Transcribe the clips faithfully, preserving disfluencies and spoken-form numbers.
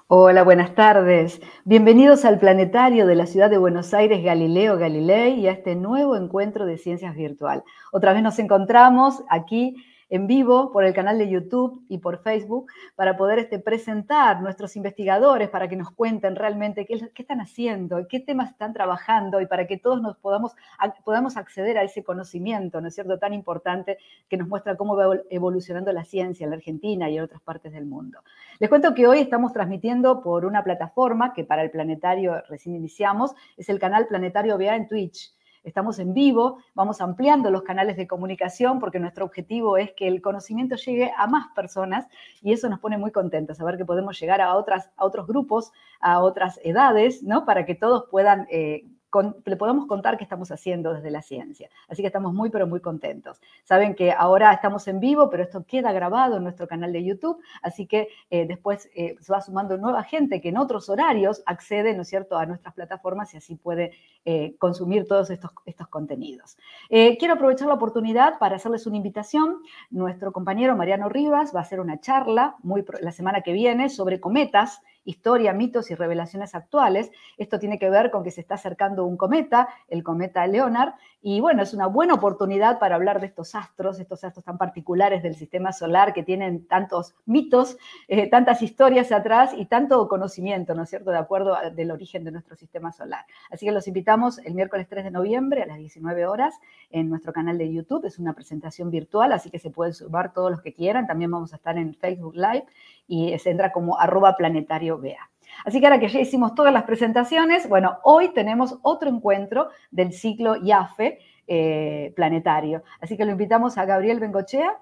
Hola, buenas tardes. Bienvenidos al planetario de la ciudad de Buenos Aires, Galileo Galilei, y a este nuevo encuentro de ciencias virtual. Otra vez nos encontramos aquí en vivo por el canal de YouTube y por Facebook para poder este, presentar nuestros investigadores, para que nos cuenten realmente qué, qué están haciendo, qué temas están trabajando y para que todos nos podamos, podamos acceder a ese conocimiento, ¿no es cierto?, tan importante que nos muestra cómo va evolucionando la ciencia en la Argentina y en otras partes del mundo. Les cuento que hoy estamos transmitiendo por una plataforma que para el planetario recién iniciamos, es el canal Planetario V A en Twitch. Estamos en vivo, vamos ampliando los canales de comunicación porque nuestro objetivo es que el conocimiento llegue a más personas y eso nos pone muy contentos, saber que podemos llegar a, otras, a otros grupos, a otras edades, ¿no? Para que todos puedan... Eh, Con, le podemos contar qué estamos haciendo desde la ciencia. Así que estamos muy, pero muy contentos. Saben que ahora estamos en vivo, pero esto queda grabado en nuestro canal de YouTube, así que eh, después eh, se va sumando nueva gente que en otros horarios accede, ¿no es cierto?, a nuestras plataformas y así puede eh, consumir todos estos, estos contenidos. Eh, quiero aprovechar la oportunidad para hacerles una invitación. Nuestro compañero Mariano Rivas va a hacer una charla muy, la semana que viene sobre cometas, historia, mitos y revelaciones actuales. Esto tiene que ver con que se está acercando un cometa, el cometa Leonard, y bueno, es una buena oportunidad para hablar de estos astros, estos astros tan particulares del sistema solar que tienen tantos mitos, eh, tantas historias atrás y tanto conocimiento, ¿no es cierto?, de acuerdo al del origen de nuestro sistema solar. Así que los invitamos el miércoles tres de noviembre a las diecinueve horas en nuestro canal de YouTube. Es una presentación virtual, así que se pueden sumar todos los que quieran. También vamos a estar en Facebook Live y se entra como arroba planetario V A. Así que ahora que ya hicimos todas las presentaciones, bueno, hoy tenemos otro encuentro del ciclo I A F E eh, planetario. Así que lo invitamos a Gabriel Bengochea,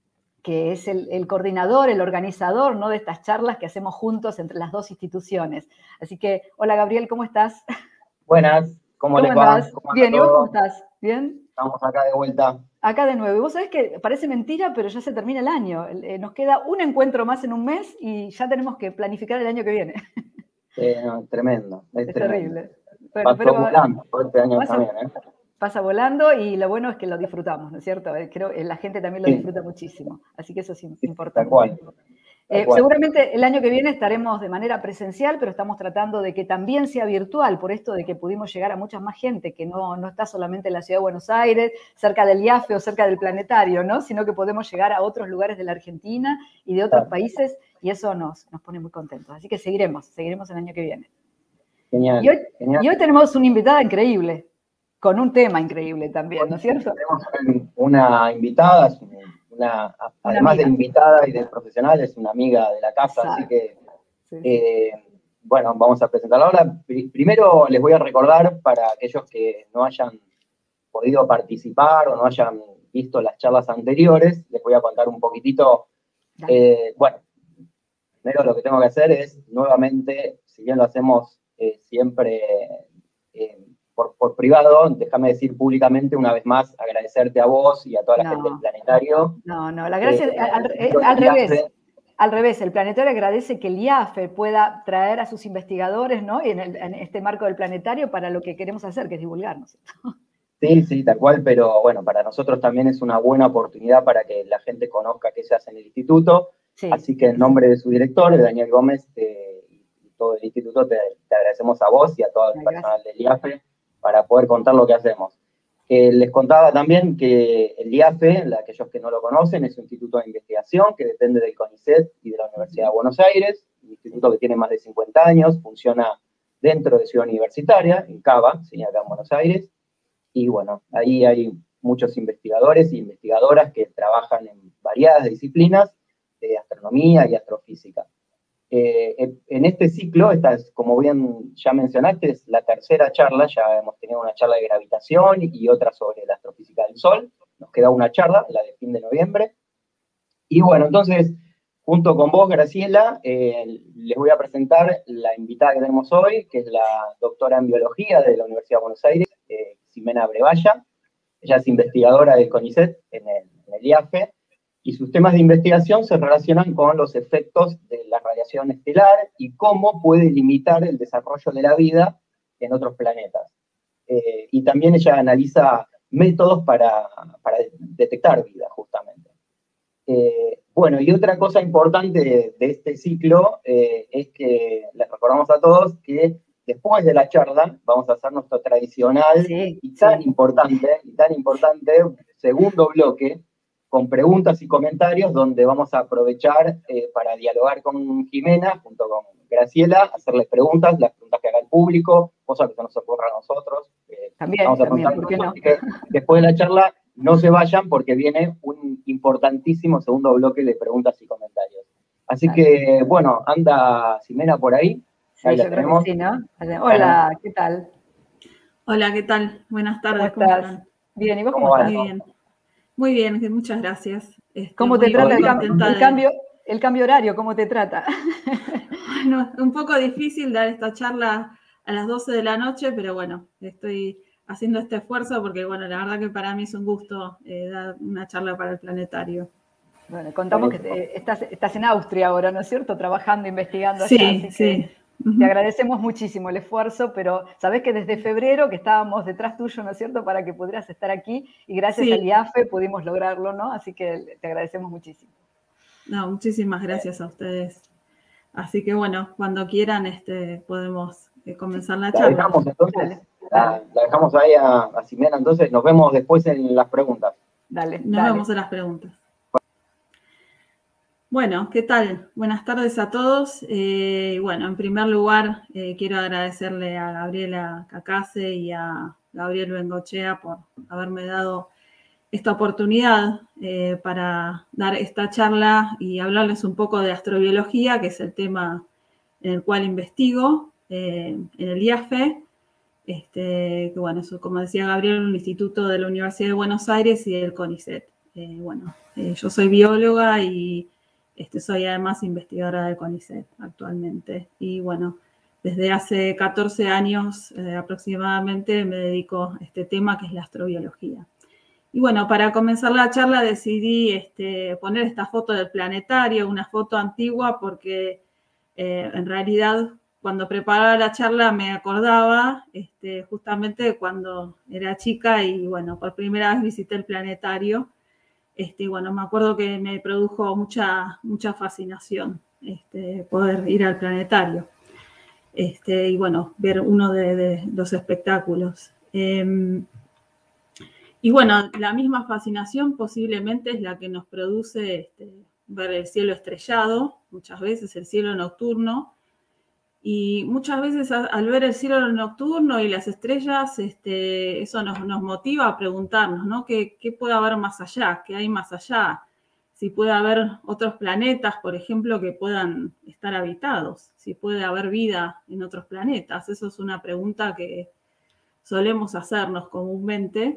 que es el, el coordinador, el organizador, ¿no?, de estas charlas que hacemos juntos entre las dos instituciones. Así que, hola Gabriel, ¿cómo estás? Buenas, ¿cómo, ¿Cómo les va? andás? ¿Cómo anda Bien, ¿y vos cómo todo? estás? ¿Bien? Estamos acá de vuelta. Acá de nuevo. Y vos sabés que parece mentira, pero ya se termina el año. Eh, nos queda un encuentro más en un mes y ya tenemos que planificar el año que viene. Eh, no, tremendo, es, Es tremendo. terrible. Bueno, pero Pasó volando por este año pasa, también, ¿eh? pasa volando y lo bueno es que lo disfrutamos, ¿no es cierto? Eh, Creo que la gente también lo Sí, disfruta muchísimo. Así que eso es sí, sí, tal importante. cual, tal Eh, cual. seguramente el año que viene estaremos de manera presencial, pero estamos tratando de que también sea virtual, por esto de que pudimos llegar a mucha más gente, que no, no está solamente en la ciudad de Buenos Aires, cerca del I A F E o cerca del planetario, ¿no?, sino que podemos llegar a otros lugares de la Argentina y de otros Claro. países, y eso nos, nos pone muy contentos. Así que seguiremos, seguiremos el año que viene. Genial, Y hoy, genial. y hoy tenemos una invitada increíble, con un tema increíble también, ¿no es cierto? Tenemos una invitada, es una, Una además de amiga. invitada y de profesional, es una amiga de la casa, así Exacto. que, Sí, sí. eh, bueno, vamos a presentarla ahora. Primero les voy a recordar, para aquellos que no hayan podido participar o no hayan visto las charlas anteriores, les voy a contar un poquitito. Eh, bueno, primero lo que tengo que hacer es, nuevamente, si bien lo hacemos eh, siempre eh, por, por privado, déjame decir públicamente una vez más, agradecerte a vos y a toda la No, gente del planetario. no, no, la gracia, Eh, al, el al revés, I A F E, al revés, el planetario agradece que el I A F E pueda traer a sus investigadores, ¿no?, en, el, en este marco del planetario para lo que queremos hacer, que es divulgarnos. Sí, sí, tal cual, pero bueno, para nosotros también es una buena oportunidad para que la gente conozca qué se hace en el instituto. Sí. Así que en nombre de su director, de Daniel Gómez, te, y todo el instituto, te, te agradecemos a vos y a todo el Ay, personal del I A F E para poder contar lo que hacemos. Eh, les contaba también que el I A F E, aquellos que no lo conocen, es un instituto de investigación que depende del CONICET y de la Universidad de Buenos Aires, un instituto que tiene más de cincuenta años, funciona dentro de Ciudad Universitaria, en Cava, ¿sí?, acá en Buenos Aires. Y bueno, ahí hay muchos investigadores y investigadoras que trabajan en variadas disciplinas de astronomía y astrofísica. Eh, en este ciclo, esta es, como bien ya mencionaste, es la tercera charla. Ya hemos tenido una charla de gravitación y otra sobre la astrofísica del Sol. Nos queda una charla, la de fin de noviembre. Y bueno, entonces, junto con vos, Graciela, eh, les voy a presentar la invitada que tenemos hoy, que es la doctora en biología de la Universidad de Buenos Aires, eh, Ximena Brevalla. Ella es investigadora del CONICET en el, en el I A F E, y sus temas de investigación se relacionan con los efectos de la radiación estelar y cómo puede limitar el desarrollo de la vida en otros planetas. Eh, y también ella analiza métodos para, para detectar vida, justamente. Eh, Bueno, y otra cosa importante de, de este ciclo eh, es que les recordamos a todos que después de la charla vamos a hacer nuestro tradicional sí, y tan sí. importante, y tan importante segundo bloque con preguntas y comentarios donde vamos a aprovechar eh, para dialogar con Jimena junto con Graciela, hacerles preguntas, las preguntas que haga el público, cosas que se nos ocurra a nosotros. Eh, También, vamos a también, preguntar ¿por qué no? Así que después de la charla no se vayan porque viene un importantísimo segundo bloque de preguntas y comentarios. Así Dale. que, bueno, anda Ximena por ahí. Sí, Ahí la yo creo tenemos. que sí, ¿no? Hola, ¿qué tal? Hola, ¿qué tal? Buenas tardes, ¿Cómo estás? ¿cómo están? Bien, ¿y vos ¿Cómo cómo va? estás? Muy bien. Muy bien, muchas gracias. Este, ¿Cómo te muy, trata muy el, cam- contenta el de- cambio, el cambio horario? ¿Cómo te trata? Bueno, un poco difícil dar esta charla a las doce de la noche, pero bueno, estoy haciendo este esfuerzo porque, bueno, la verdad que para mí es un gusto eh, dar una charla para el planetario. Bueno, contamos que te- estás, estás en Austria ahora, ¿no es cierto? Trabajando, investigando allá, Sí, así que sí. Ujú. te agradecemos muchísimo el esfuerzo, pero sabés que desde febrero que estábamos detrás tuyo, ¿no es cierto?, para que pudieras estar aquí y gracias Sí. al I A F E pudimos lograrlo, ¿no? Así que te agradecemos muchísimo. No, muchísimas gracias a ustedes. Así que bueno, cuando quieran este, podemos eh, comenzar la La charla. dejamos entonces, Dale, la, dale. la dejamos ahí a, a Ximena, entonces nos vemos después en las preguntas. Dale, Nos dale. vemos en las preguntas. Bueno, ¿qué tal? Buenas tardes a todos. Eh, bueno, en primer lugar, eh, quiero agradecerle a Gabriela Cacase y a Gabriel Bengochea por haberme dado esta oportunidad eh, para dar esta charla y hablarles un poco de astrobiología, que es el tema en el cual investigo eh, en el I A F E. Este, que bueno, eso, como decía Gabriel, un instituto de la Universidad de Buenos Aires y del CONICET. Eh, bueno, eh, yo soy bióloga y este, soy además investigadora del CONICET actualmente. Y bueno, desde hace catorce años eh, aproximadamente me dedico a este tema que es la astrobiología. Y bueno, para comenzar la charla decidí este, poner esta foto del planetario, una foto antigua porque eh, en realidad cuando preparaba la charla me acordaba este, justamente cuando era chica y bueno, por primera vez visité el planetario. Este, y bueno, me acuerdo que me produjo mucha, mucha fascinación este, poder ir al planetario este, y bueno, ver uno de, de los espectáculos. Eh, y bueno, la misma fascinación posiblemente es la que nos produce este, ver el cielo estrellado, muchas veces el cielo nocturno. Y muchas veces al ver el cielo nocturno y las estrellas, este, eso nos, nos motiva a preguntarnos, ¿no? ¿Qué, qué puede haber más allá? ¿Qué hay más allá? Si puede haber otros planetas, por ejemplo, que puedan estar habitados. Si puede haber vida en otros planetas. Eso es una pregunta que solemos hacernos comúnmente.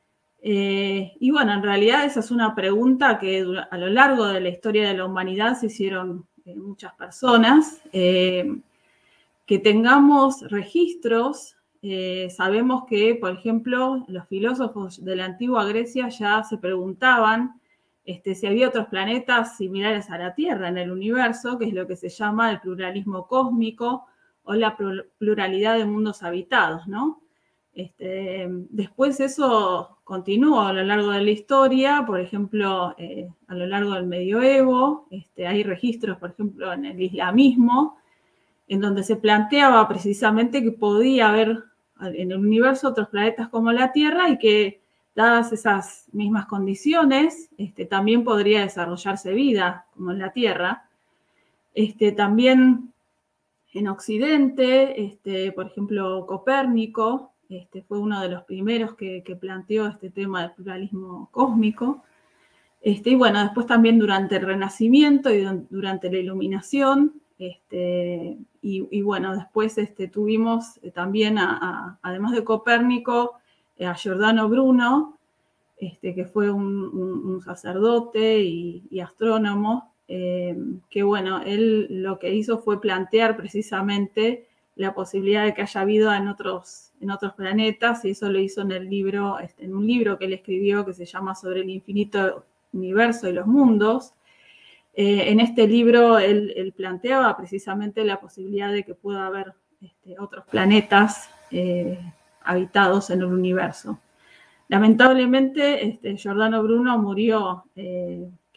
Eh, y bueno, en realidad esa es una pregunta que a lo largo de la historia de la humanidad se hicieron eh, muchas personas. Eh, que tengamos registros, eh, sabemos que, por ejemplo, los filósofos de la antigua Grecia ya se preguntaban este, si había otros planetas similares a la Tierra en el universo, que es lo que se llama el pluralismo cósmico o la pluralidad de mundos habitados, ¿no? Este, después eso continuó a lo largo de la historia, por ejemplo, eh, a lo largo del medioevo, este, hay registros, por ejemplo, en el islamismo, en donde se planteaba precisamente que podía haber en el universo otros planetas como la Tierra y que, dadas esas mismas condiciones, este, también podría desarrollarse vida como en la Tierra. Este, también en Occidente, este, por ejemplo, Copérnico este, fue uno de los primeros que, que planteó este tema del pluralismo cósmico. Este, y bueno, después también durante el Renacimiento y durante la Iluminación, este, y, y bueno, después este, tuvimos también, a, a, además de Copérnico, a Giordano Bruno, este, que fue un, un, un sacerdote y, y astrónomo, eh, que bueno, él lo que hizo fue plantear precisamente la posibilidad de que haya vida en otros, en otros planetas, y eso lo hizo en el libro, este, en un libro que él escribió que se llama Sobre el infinito universo y los mundos. Eh, en este libro él, él planteaba precisamente la posibilidad de que pueda haber este, otros planetas eh, habitados en el universo. Lamentablemente, este, Giordano Bruno murió, eh,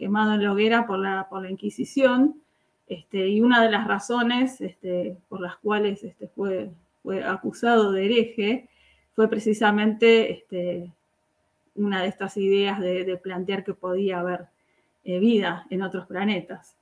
quemado en la hoguera por la, por la Inquisición, este, y una de las razones este, por las cuales este, fue, fue acusado de hereje fue precisamente este, una de estas ideas de, de plantear que podía haber eh, vida en otros planetas.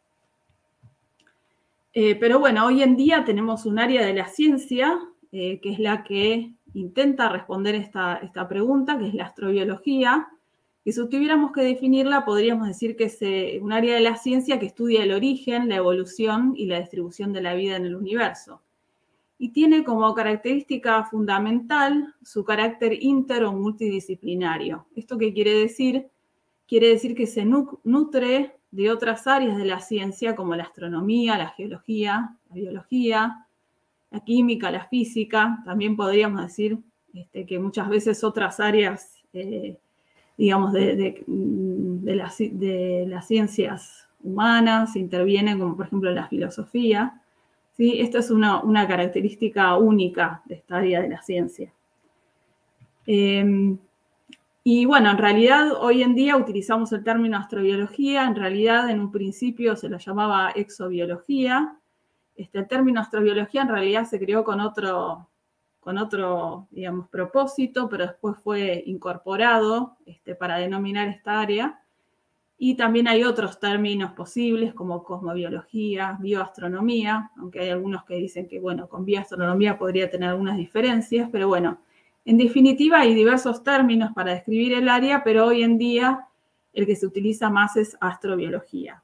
Eh, pero bueno, hoy en día tenemos un área de la ciencia eh, que es la que intenta responder esta, esta pregunta, que es la astrobiología, que si tuviéramos que definirla, podríamos decir que es eh, un área de la ciencia que estudia el origen, la evolución y la distribución de la vida en el universo. Y tiene como característica fundamental su carácter inter o multidisciplinario. ¿Esto qué quiere decir? Quiere decir que se nutre de otras áreas de la ciencia como la astronomía, la geología, la biología, la química, la física. También podríamos decir este, que muchas veces otras áreas, eh, digamos, de, de, de, la, de las ciencias humanas intervienen, como por ejemplo la filosofía. ¿Sí? Esto es una, una característica única de esta área de la ciencia. Eh, y bueno, en realidad hoy en día utilizamos el término astrobiología, en realidad en un principio se lo llamaba exobiología. Este, el término astrobiología en realidad se creó con otro, con otro digamos, propósito, pero después fue incorporado este, para denominar esta área. Y también hay otros términos posibles como cosmobiología, bioastronomía, aunque hay algunos que dicen que, bueno, con bioastronomía podría tener algunas diferencias, pero bueno, en definitiva hay diversos términos para describir el área, pero hoy en día el que se utiliza más es astrobiología.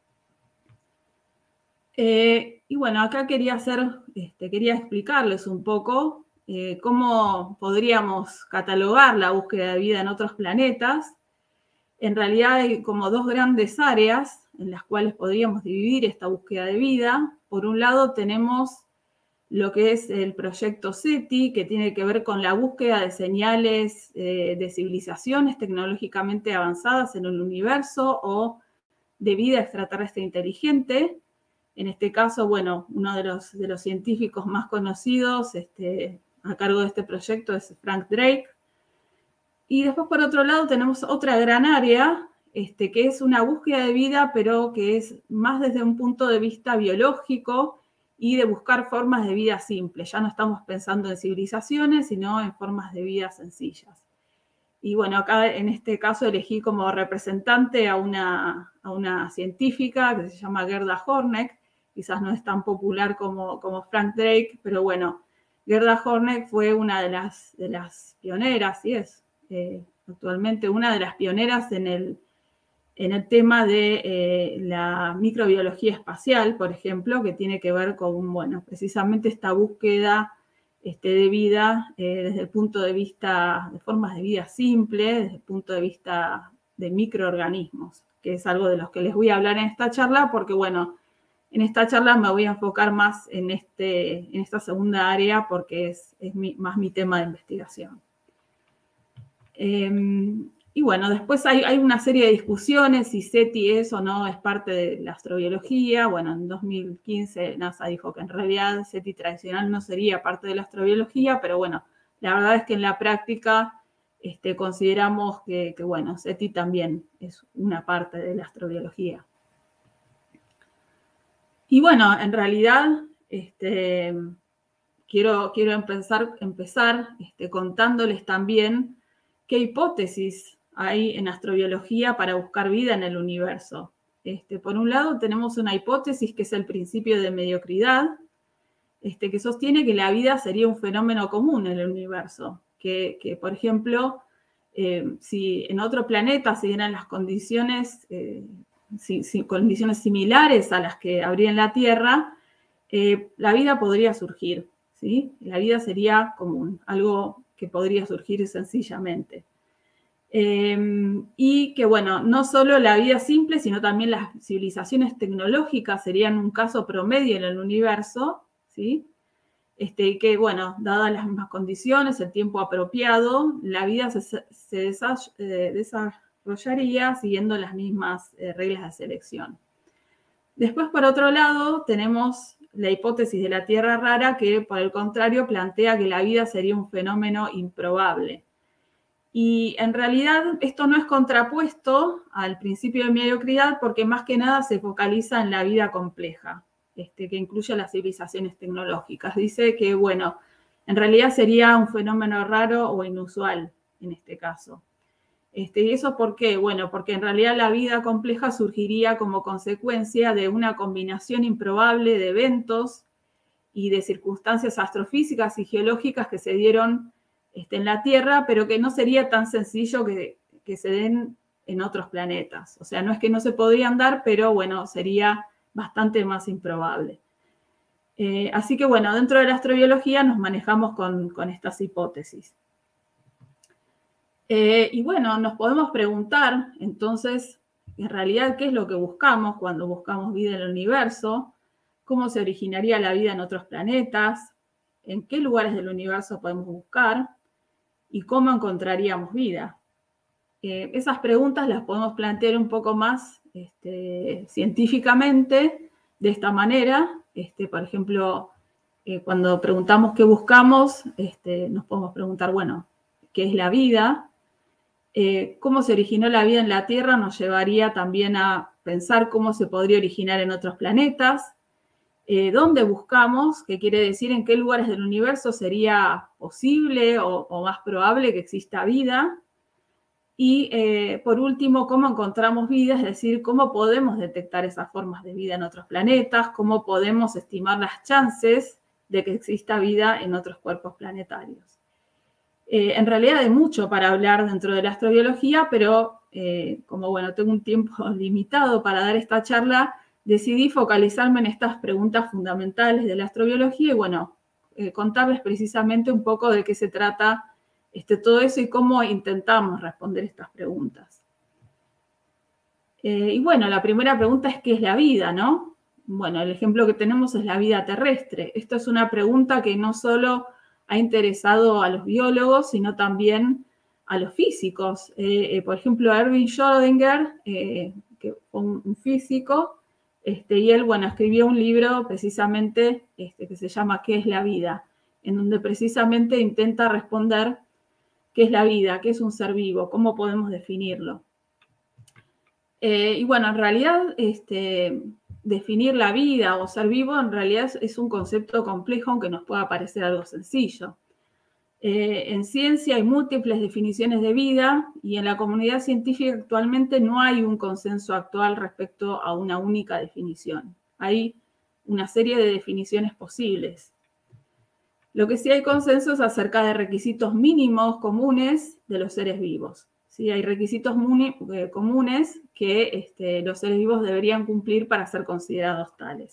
Eh, y bueno, acá quería hacer, este, quería explicarles un poco eh, cómo podríamos catalogar la búsqueda de vida en otros planetas. En realidad hay como dos grandes áreas en las cuales podríamos dividir esta búsqueda de vida. Por un lado tenemos lo que es el proyecto SETI, que tiene que ver con la búsqueda de señales eh, de civilizaciones tecnológicamente avanzadas en el universo o de vida extraterrestre inteligente. En este caso, bueno, uno de los, de los científicos más conocidos este, a cargo de este proyecto es Frank Drake. Y después, por otro lado, tenemos otra gran área, este, que es una búsqueda de vida, pero que es más desde un punto de vista biológico y de buscar formas de vida simples. Ya no estamos pensando en civilizaciones, sino en formas de vida sencillas. Y bueno, acá en este caso elegí como representante a una, a una científica que se llama Gerda Horneck. Quizás no es tan popular como, como Frank Drake, pero bueno, Gerda Horneck fue una de las, de las pioneras, y es eh, actualmente una de las pioneras en el, en el tema de eh, la microbiología espacial, por ejemplo, que tiene que ver con, bueno, precisamente esta búsqueda este, de vida eh, desde el punto de vista de formas de vida simples, desde el punto de vista de microorganismos, que es algo de los que les voy a hablar en esta charla, porque, bueno, en esta charla me voy a enfocar más en, este, en esta segunda área porque es, es mi, más mi tema de investigación. Eh, y bueno, después hay, hay una serie de discusiones si SETI es o no es parte de la astrobiología. Bueno, en dos mil quince NASA dijo que en realidad SETI tradicional no sería parte de la astrobiología, pero bueno, la verdad es que en la práctica este, consideramos que, que, bueno, SETI también es una parte de la astrobiología. Y bueno, en realidad este, quiero, quiero empezar, empezar este, contándoles también qué hipótesis hay en astrobiología para buscar vida en el universo. Este, por un lado tenemos una hipótesis que es el principio de mediocridad, este, que sostiene que la vida sería un fenómeno común en el universo, que, que por ejemplo, eh, si en otro planeta se dieran las condiciones, eh, si, si, condiciones similares a las que habría en la Tierra, eh, la vida podría surgir, ¿sí? La vida sería común, algo que podría surgir sencillamente. Eh, y que, bueno, no solo la vida simple, sino también las civilizaciones tecnológicas serían un caso promedio en el universo, ¿sí? Este, que, bueno, dadas las mismas condiciones, el tiempo apropiado, la vida se, se desarrollaría siguiendo las mismas eh, reglas de selección. Después, por otro lado, tenemos la hipótesis de la Tierra rara, que, por el contrario, plantea que la vida sería un fenómeno improbable. Y en realidad esto no es contrapuesto al principio de mediocridad porque más que nada se focaliza en la vida compleja, este, que incluye las civilizaciones tecnológicas. Dice que, bueno, en realidad sería un fenómeno raro o inusual en este caso. Este, ¿Y eso por qué? Bueno, porque en realidad la vida compleja surgiría como consecuencia de una combinación improbable de eventos y de circunstancias astrofísicas y geológicas que se dieron este, en la Tierra, pero que no sería tan sencillo que, que se den en otros planetas. O sea, no es que no se podrían dar, pero bueno, sería bastante más improbable. Eh, así que bueno, dentro de la astrobiología nos manejamos con, con estas hipótesis. Eh, y bueno, nos podemos preguntar, entonces, en realidad, ¿qué es lo que buscamos cuando buscamos vida en el universo? ¿Cómo se originaría la vida en otros planetas? ¿En qué lugares del universo podemos buscar? ¿Y cómo encontraríamos vida? Eh, esas preguntas las podemos plantear un poco más este, científicamente, de esta manera. Este, por ejemplo, eh, cuando preguntamos qué buscamos, este, nos podemos preguntar, bueno, ¿qué es la vida? Eh, cómo se originó la vida en la Tierra nos llevaría también a pensar cómo se podría originar en otros planetas. Eh, ¿Dónde buscamos? ¿Qué quiere decir en qué lugares del universo sería posible o, o más probable que exista vida? Y eh, por último, ¿cómo encontramos vida? Es decir, ¿cómo podemos detectar esas formas de vida en otros planetas? ¿Cómo podemos estimar las chances de que exista vida en otros cuerpos planetarios? Eh, en realidad hay mucho para hablar dentro de la astrobiología, pero eh, como bueno, tengo un tiempo limitado para dar esta charla, decidí focalizarme en estas preguntas fundamentales de la astrobiología y bueno, eh, contarles precisamente un poco de qué se trata este, todo eso y cómo intentamos responder estas preguntas. Eh, y bueno, la primera pregunta es ¿qué es la vida, no? Bueno, el ejemplo que tenemos es la vida terrestre. Esto es una pregunta que no solo ha interesado a los biólogos, sino también a los físicos. Eh, eh, por ejemplo, Erwin Schrödinger, eh, que fue un, un físico, este, y él, bueno, escribió un libro precisamente este, que se llama ¿Qué es la vida?, en donde precisamente intenta responder qué es la vida, qué es un ser vivo, cómo podemos definirlo. Eh, y bueno, en realidad, este, definir la vida o ser vivo en realidad es un concepto complejo, aunque nos pueda parecer algo sencillo. Eh, en ciencia hay múltiples definiciones de vida y en la comunidad científica actualmente no hay un consenso actual respecto a una única definición. Hay una serie de definiciones posibles. Lo que sí hay consenso es acerca de requisitos mínimos comunes de los seres vivos. ¿Sí? Hay requisitos eh, comunes que este, los seres vivos deberían cumplir para ser considerados tales.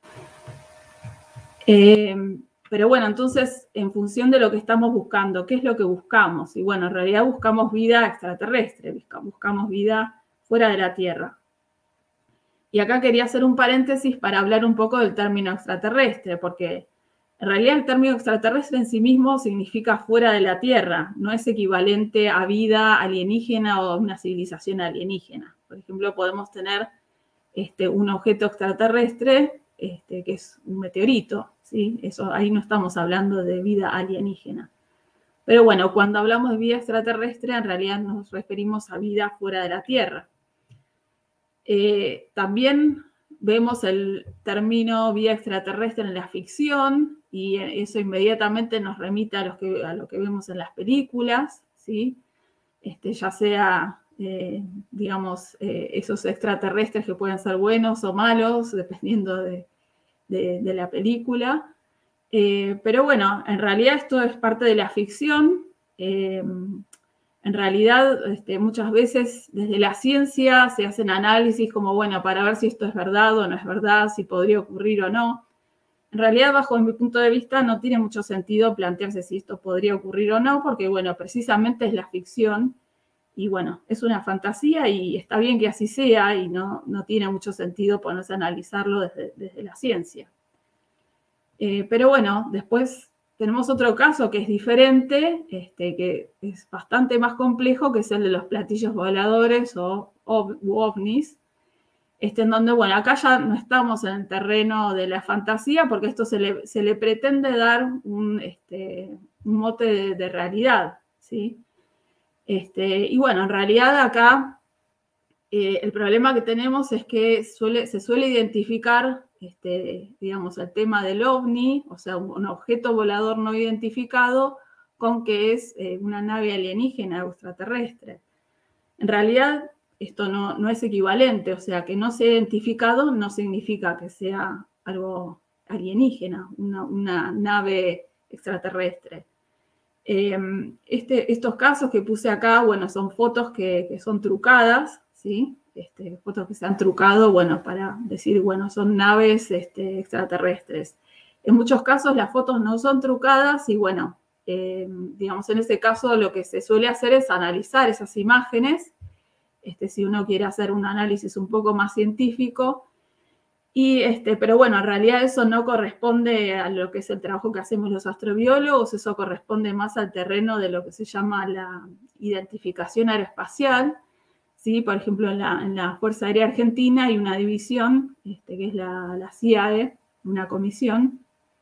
Eh, pero bueno, entonces, en función de lo que estamos buscando, ¿qué es lo que buscamos? Y bueno, en realidad buscamos vida extraterrestre, buscamos vida fuera de la Tierra. Y acá quería hacer un paréntesis para hablar un poco del término extraterrestre, porque en realidad el término extraterrestre en sí mismo significa fuera de la Tierra, no es equivalente a vida alienígena o a una civilización alienígena. Por ejemplo, podemos tener este, un objeto extraterrestre este, que es un meteorito, ¿sí? Eso, ahí no estamos hablando de vida alienígena. Pero bueno, cuando hablamos de vida extraterrestre, en realidad nos referimos a vida fuera de la Tierra. Eh, también vemos el término vida extraterrestre en la ficción y eso inmediatamente nos remite a, los que, a lo que vemos en las películas, ¿sí? Este, ya sea, eh, digamos, eh, esos extraterrestres que pueden ser buenos o malos, dependiendo de, de, de la película. Eh, pero bueno, en realidad esto es parte de la ficción. Eh, En realidad, este, muchas veces desde la ciencia se hacen análisis como, bueno, para ver si esto es verdad o no es verdad, si podría ocurrir o no. En realidad, bajo mi punto de vista, no tiene mucho sentido plantearse si esto podría ocurrir o no, porque, bueno, precisamente es la ficción y, bueno, es una fantasía y está bien que así sea y no, no tiene mucho sentido ponerse a analizarlo desde, desde la ciencia. Eh, pero, bueno, después tenemos otro caso que es diferente, este, que es bastante más complejo, que es el de los platillos voladores o ovnis, este, en donde, bueno, acá ya no estamos en el terreno de la fantasía, porque esto se le, se le pretende dar un, este, un mote de, de realidad, ¿sí? Este, y bueno, en realidad acá eh, el problema que tenemos es que suele, se suele identificar, este, digamos, el tema del ovni, o sea, un, un objeto volador no identificado, con que es eh, una nave alienígena o extraterrestre. En realidad, esto no, no es equivalente, o sea, que no sea identificado no significa que sea algo alienígena, una, una nave extraterrestre. Eh, este, estos casos que puse acá, bueno, son fotos que, que son trucadas, ¿sí? Este, fotos que se han trucado, bueno, para decir, bueno, son naves este, extraterrestres. En muchos casos las fotos no son trucadas y, bueno, eh, digamos, en ese caso lo que se suele hacer es analizar esas imágenes, este, si uno quiere hacer un análisis un poco más científico. Y este, pero bueno, en realidad eso no corresponde a lo que es el trabajo que hacemos los astrobiólogos, eso corresponde más al terreno de lo que se llama la identificación aeroespacial. ¿Sí? Por ejemplo, en la, en la Fuerza Aérea Argentina hay una división, este, que es la, la C I A E, una comisión,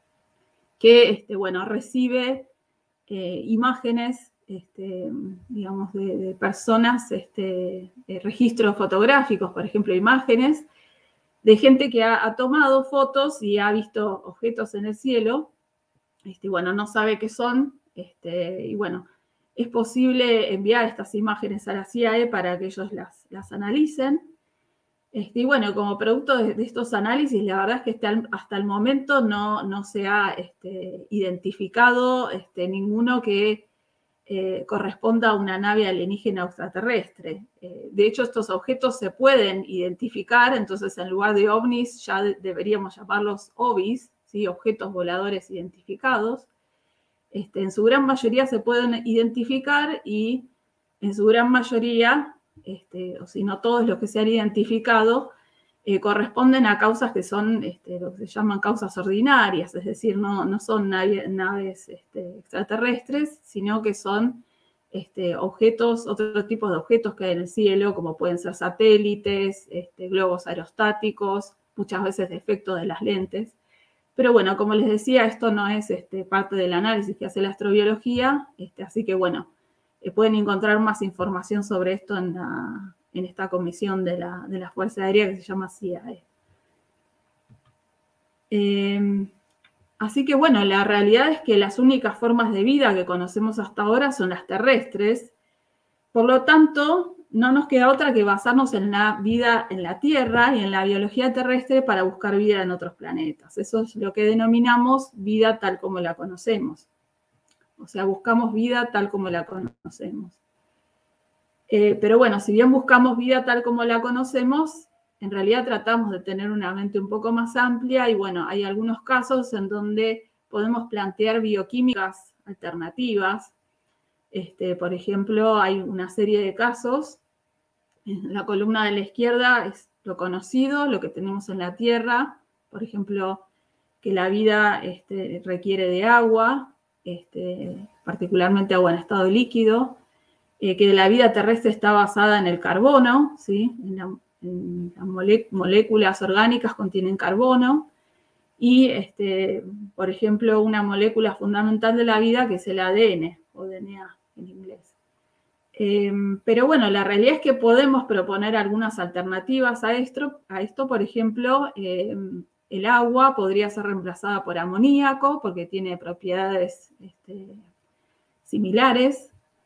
que este, bueno, recibe eh, imágenes, este, digamos, de, de personas, este, de registros fotográficos, por ejemplo, imágenes de gente que ha, ha tomado fotos y ha visto objetos en el cielo, este, bueno, no sabe qué son, este, y bueno, es posible enviar estas imágenes a la C I A E para que ellos las, las analicen. Este, y bueno, como producto de, de estos análisis, la verdad es que hasta el, hasta el momento no, no se ha este, identificado este, ninguno que eh, corresponda a una nave alienígena o extraterrestre. Eh, de hecho, estos objetos se pueden identificar, entonces en lugar de ovnis ya de, deberíamos llamarlos O V Is, ¿sí? Objetos voladores identificados. Este, en su gran mayoría se pueden identificar y en su gran mayoría, este, o si no todos los que se han identificado, eh, corresponden a causas que son este, lo que se llaman causas ordinarias, es decir, no, no son nave, naves este, extraterrestres, sino que son este, objetos, otros tipos de objetos que hay en el cielo, como pueden ser satélites, este, globos aerostáticos, muchas veces defectos de las lentes. Pero bueno, como les decía, esto no es este, parte del análisis que hace la astrobiología, este, así que bueno, eh, pueden encontrar más información sobre esto en, la, en esta comisión de la, de la Fuerza Aérea que se llama C I A E. Eh, así que bueno, la realidad es que las únicas formas de vida que conocemos hasta ahora son las terrestres, por lo tanto, no nos queda otra que basarnos en la vida en la Tierra y en la biología terrestre para buscar vida en otros planetas. Eso es lo que denominamos vida tal como la conocemos. O sea, buscamos vida tal como la conocemos. Eh, pero bueno, si bien buscamos vida tal como la conocemos, en realidad tratamos de tener una mente un poco más amplia y bueno, hay algunos casos en donde podemos plantear bioquímicas alternativas. Este, por ejemplo, hay una serie de casos. En la columna de la izquierda es lo conocido, lo que tenemos en la Tierra. Por ejemplo, que la vida este, requiere de agua, este, particularmente agua en estado líquido, eh, que la vida terrestre está basada en el carbono, ¿sí? En, la, en las mole moléculas orgánicas contienen carbono. Y, este, por ejemplo, una molécula fundamental de la vida que es el A D N, o D N A en inglés. Eh, pero bueno, la realidad es que podemos proponer algunas alternativas a esto. A esto, por ejemplo, eh, el agua podría ser reemplazada por amoníaco porque tiene propiedades este, similares.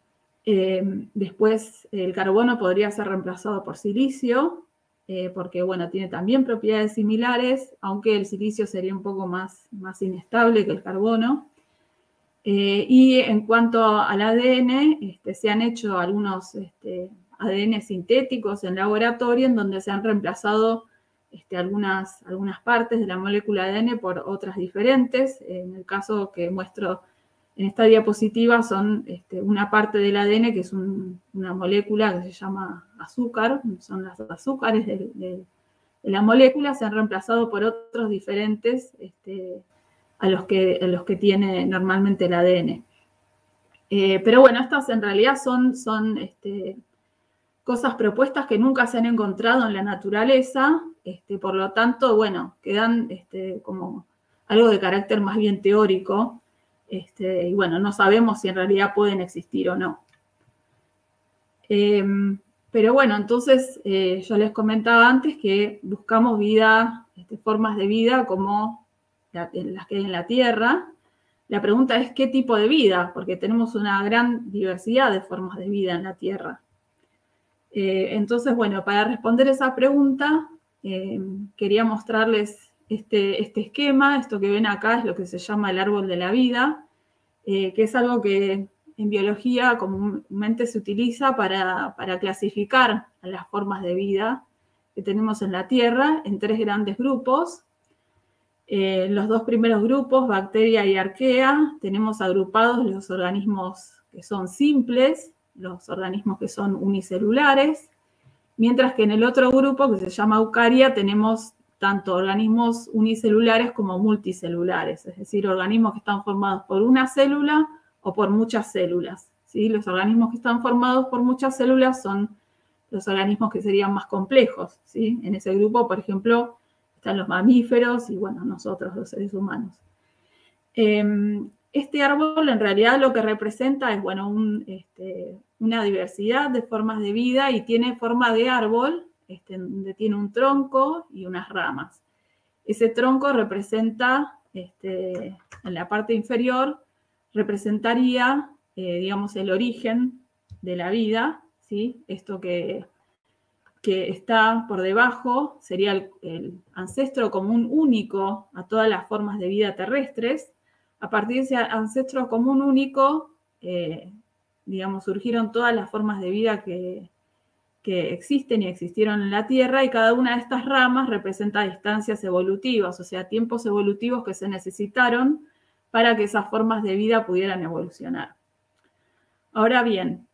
Eh, después, el carbono podría ser reemplazado por silicio, eh, porque bueno, tiene también propiedades similares, aunque el silicio sería un poco más, más inestable que el carbono. Eh, y en cuanto al A D N, este, se han hecho algunos este, A D N sintéticos en laboratorio en donde se han reemplazado este, algunas, algunas partes de la molécula de A D N por otras diferentes. En el caso que muestro en esta diapositiva son este, una parte del A D N que es un, una molécula que se llama azúcar, son las azúcares de, de, de la molécula, se han reemplazado por otros diferentes este, A los, que, a los que tiene normalmente el A D N. Eh, pero bueno, estas en realidad son, son este, cosas propuestas que nunca se han encontrado en la naturaleza, este, por lo tanto, bueno, quedan este, como algo de carácter más bien teórico, este, y bueno, no sabemos si en realidad pueden existir o no. Eh, pero bueno, entonces eh, yo les comentaba antes que buscamos vida, este, formas de vida como la, las que hay en la Tierra. La pregunta es qué tipo de vida, porque tenemos una gran diversidad de formas de vida en la Tierra. Eh, entonces, bueno, para responder esa pregunta, eh, quería mostrarles este, este esquema. Esto que ven acá es lo que se llama el árbol de la vida, eh, que es algo que en biología comúnmente se utiliza para, para clasificar a las formas de vida que tenemos en la Tierra en tres grandes grupos. Eh, los dos primeros grupos, bacteria y arquea, tenemos agrupados los organismos que son simples, los organismos que son unicelulares, mientras que en el otro grupo, que se llama eucaria, tenemos tanto organismos unicelulares como multicelulares, es decir, organismos que están formados por una célula o por muchas células, ¿sí? Los organismos que están formados por muchas células son los organismos que serían más complejos, ¿sí? En ese grupo, por ejemplo, están los mamíferos y, bueno, nosotros, los seres humanos. Eh, este árbol, en realidad, lo que representa es, bueno, un, este, una diversidad de formas de vida y tiene forma de árbol, este, donde tiene un tronco y unas ramas. Ese tronco representa, este, en la parte inferior, representaría, eh, digamos, el origen de la vida, ¿sí? Esto que, que está por debajo sería el, el ancestro común único a todas las formas de vida terrestres. A partir de ese ancestro común único, eh, digamos, surgieron todas las formas de vida que, que existen y existieron en la Tierra, y cada una de estas ramas representa distancias evolutivas, o sea, tiempos evolutivos que se necesitaron para que esas formas de vida pudieran evolucionar. Ahora bien,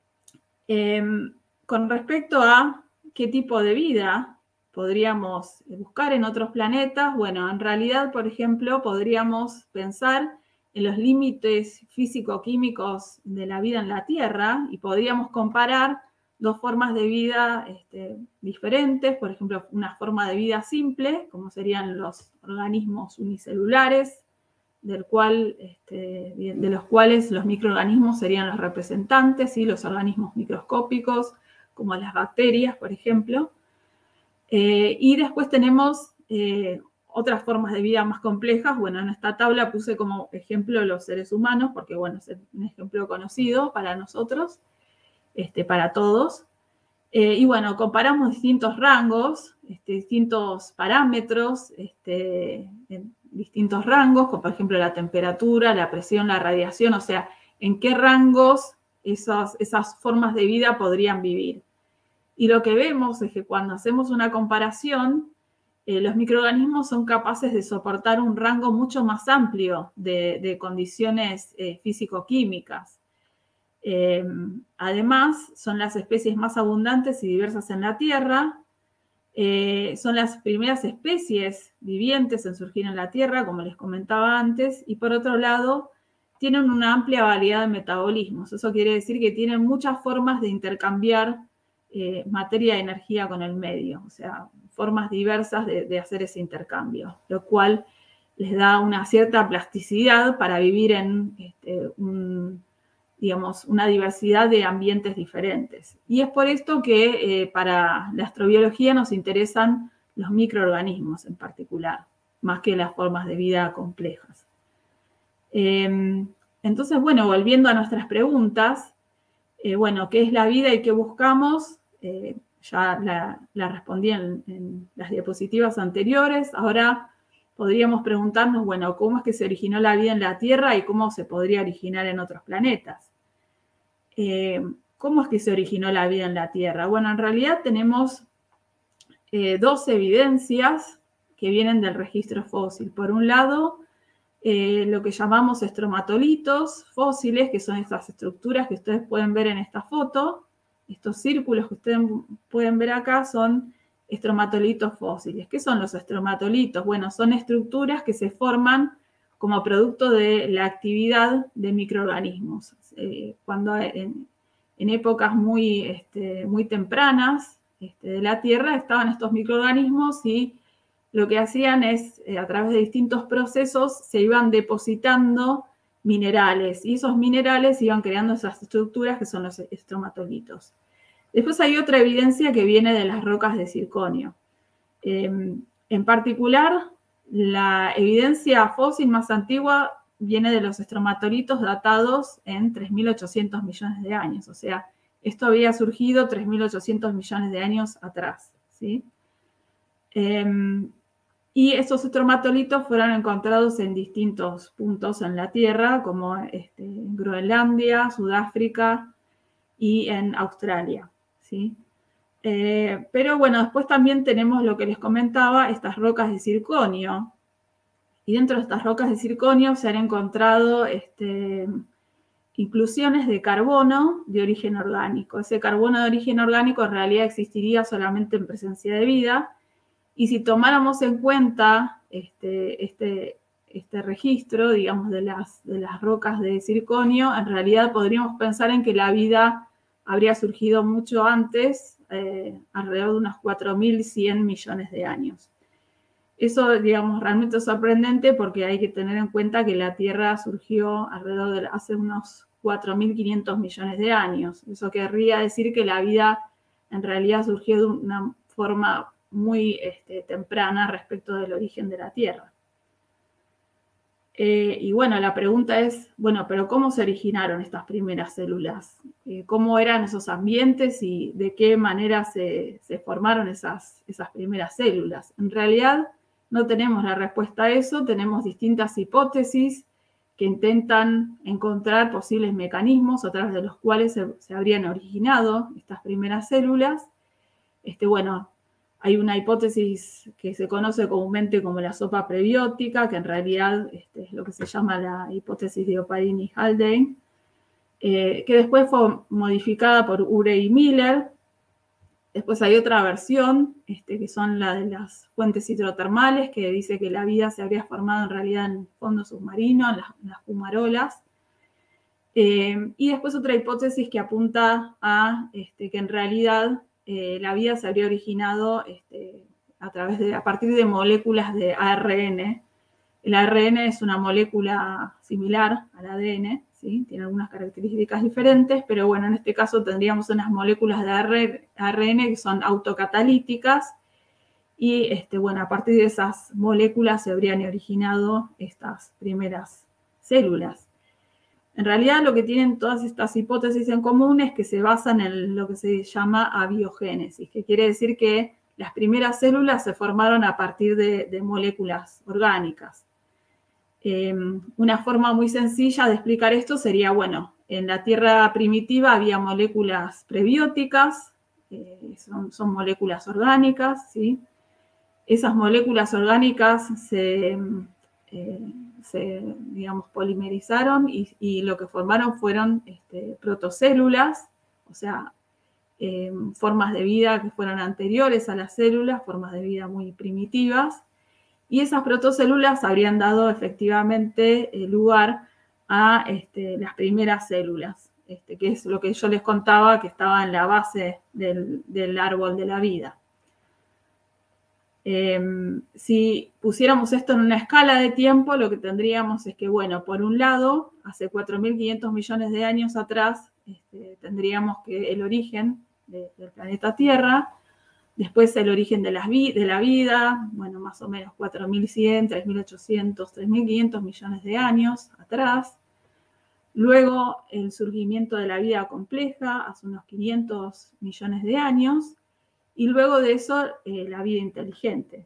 eh, con respecto a qué tipo de vida podríamos buscar en otros planetas, bueno, en realidad, por ejemplo, podríamos pensar en los límites físico-químicos de la vida en la Tierra y podríamos comparar dos formas de vida este, diferentes, por ejemplo, una forma de vida simple, como serían los organismos unicelulares, del cual, este, de los cuales los microorganismos serían los representantes, ¿sí? Los organismos microscópicos, como las bacterias, por ejemplo. Eh, y después tenemos eh, otras formas de vida más complejas. Bueno, en esta tabla puse como ejemplo los seres humanos, porque, bueno, es un ejemplo conocido para nosotros, este, para todos. Eh, y, bueno, comparamos distintos rangos, este, distintos parámetros, este, en distintos rangos, como por ejemplo la temperatura, la presión, la radiación, o sea, en qué rangos esas, esas formas de vida podrían vivir. Y lo que vemos es que cuando hacemos una comparación, eh, los microorganismos son capaces de soportar un rango mucho más amplio de, de condiciones eh, físico-químicas. Eh, además, son las especies más abundantes y diversas en la Tierra. Eh, son las primeras especies vivientes en surgir en la Tierra, como les comentaba antes, y por otro lado, tienen una amplia variedad de metabolismos. Eso quiere decir que tienen muchas formas de intercambiar eh, materia y energía con el medio, o sea, formas diversas de, de hacer ese intercambio, lo cual les da una cierta plasticidad para vivir en este, un, digamos, una diversidad de ambientes diferentes. Y es por esto que eh, para la astrobiología nos interesan los microorganismos en particular, más que las formas de vida complejas. Eh, entonces, bueno, volviendo a nuestras preguntas, eh, bueno, ¿qué es la vida y qué buscamos? Eh, ya la, la respondí en, en las diapositivas anteriores. Ahora podríamos preguntarnos, bueno, ¿cómo es que se originó la vida en la Tierra y cómo se podría originar en otros planetas? Eh, ¿Cómo es que se originó la vida en la Tierra? Bueno, en realidad tenemos eh, dos evidencias que vienen del registro fósil. Por un lado, eh, lo que llamamos estromatolitos fósiles, que son estas estructuras que ustedes pueden ver en esta foto. Estos círculos que ustedes pueden ver acá son estromatolitos fósiles. ¿Qué son los estromatolitos? Bueno, son estructuras que se forman como producto de la actividad de microorganismos. Eh, cuando en, en épocas muy, este, muy tempranas este, de la Tierra estaban estos microorganismos y lo que hacían es, eh, a través de distintos procesos, se iban depositando minerales y esos minerales iban creando esas estructuras que son los estromatolitos. Después hay otra evidencia que viene de las rocas de circonio. Eh, en particular, la evidencia fósil más antigua viene de los estromatolitos datados en tres mil ochocientos millones de años. O sea, esto había surgido tres mil ochocientos millones de años atrás, ¿sí? Eh, y esos estromatolitos fueron encontrados en distintos puntos en la Tierra, como este, en Groenlandia, Sudáfrica y en Australia, ¿sí? Eh, pero bueno, después también tenemos lo que les comentaba, estas rocas de circonio. Y dentro de estas rocas de circonio se han encontrado este, inclusiones de carbono de origen orgánico. Ese carbono de origen orgánico en realidad existiría solamente en presencia de vida. Y si tomáramos en cuenta este, este, este registro, digamos, de las, de las rocas de circonio, en realidad podríamos pensar en que la vida habría surgido mucho antes, eh, alrededor de unos cuatro mil cien millones de años. Eso, digamos, realmente es sorprendente porque hay que tener en cuenta que la Tierra surgió alrededor de hace unos cuatro mil quinientos millones de años. Eso querría decir que la vida en realidad surgió de una forma muy este, temprana respecto del origen de la Tierra. Eh, y bueno, la pregunta es, bueno, pero ¿cómo se originaron estas primeras células? Eh, ¿Cómo eran esos ambientes y de qué manera se, se formaron esas, esas primeras células? En realidad no tenemos la respuesta a eso, tenemos distintas hipótesis que intentan encontrar posibles mecanismos a través de los cuales se, se habrían originado estas primeras células. Este, bueno, hay una hipótesis que se conoce comúnmente como la sopa prebiótica, que en realidad este, es lo que se llama la hipótesis de Oparin y Haldane, eh, que después fue modificada por Urey y Miller. Después hay otra versión, este, que son la de las fuentes hidrotermales, que dice que la vida se habría formado en realidad en el fondo submarino, en las, en las fumarolas. Eh, y después otra hipótesis que apunta a este, que en realidad eh, la vida se habría originado este, a, través de, a partir de moléculas de A R N. El A R N es una molécula similar al A D N, ¿sí? Tiene algunas características diferentes, pero bueno, en este caso tendríamos unas moléculas de A R N que son autocatalíticas y este, bueno, a partir de esas moléculas se habrían originado estas primeras células. En realidad lo que tienen todas estas hipótesis en común es que se basan en lo que se llama abiogénesis, que quiere decir que las primeras células se formaron a partir de, de moléculas orgánicas. Eh, una forma muy sencilla de explicar esto sería, bueno, en la Tierra primitiva había moléculas prebióticas, eh, son, son moléculas orgánicas, ¿sí? Esas moléculas orgánicas se, eh, se digamos, polimerizaron y, y lo que formaron fueron este, protocélulas, o sea, eh, formas de vida que fueron anteriores a las células, formas de vida muy primitivas. Y esas protocélulas habrían dado efectivamente eh, lugar a este, las primeras células, este, que es lo que yo les contaba que estaba en la base del, del árbol de la vida. Eh, si pusiéramos esto en una escala de tiempo, lo que tendríamos es que, bueno, por un lado, hace cuatro mil quinientos millones de años atrás, este, tendríamos que el origen de, del planeta Tierra. Después el origen de la, de la vida, bueno, más o menos cuatro mil cien, tres mil ochocientos, tres mil quinientos millones de años atrás. Luego el surgimiento de la vida compleja, hace unos quinientos millones de años. Y luego de eso, eh, la vida inteligente.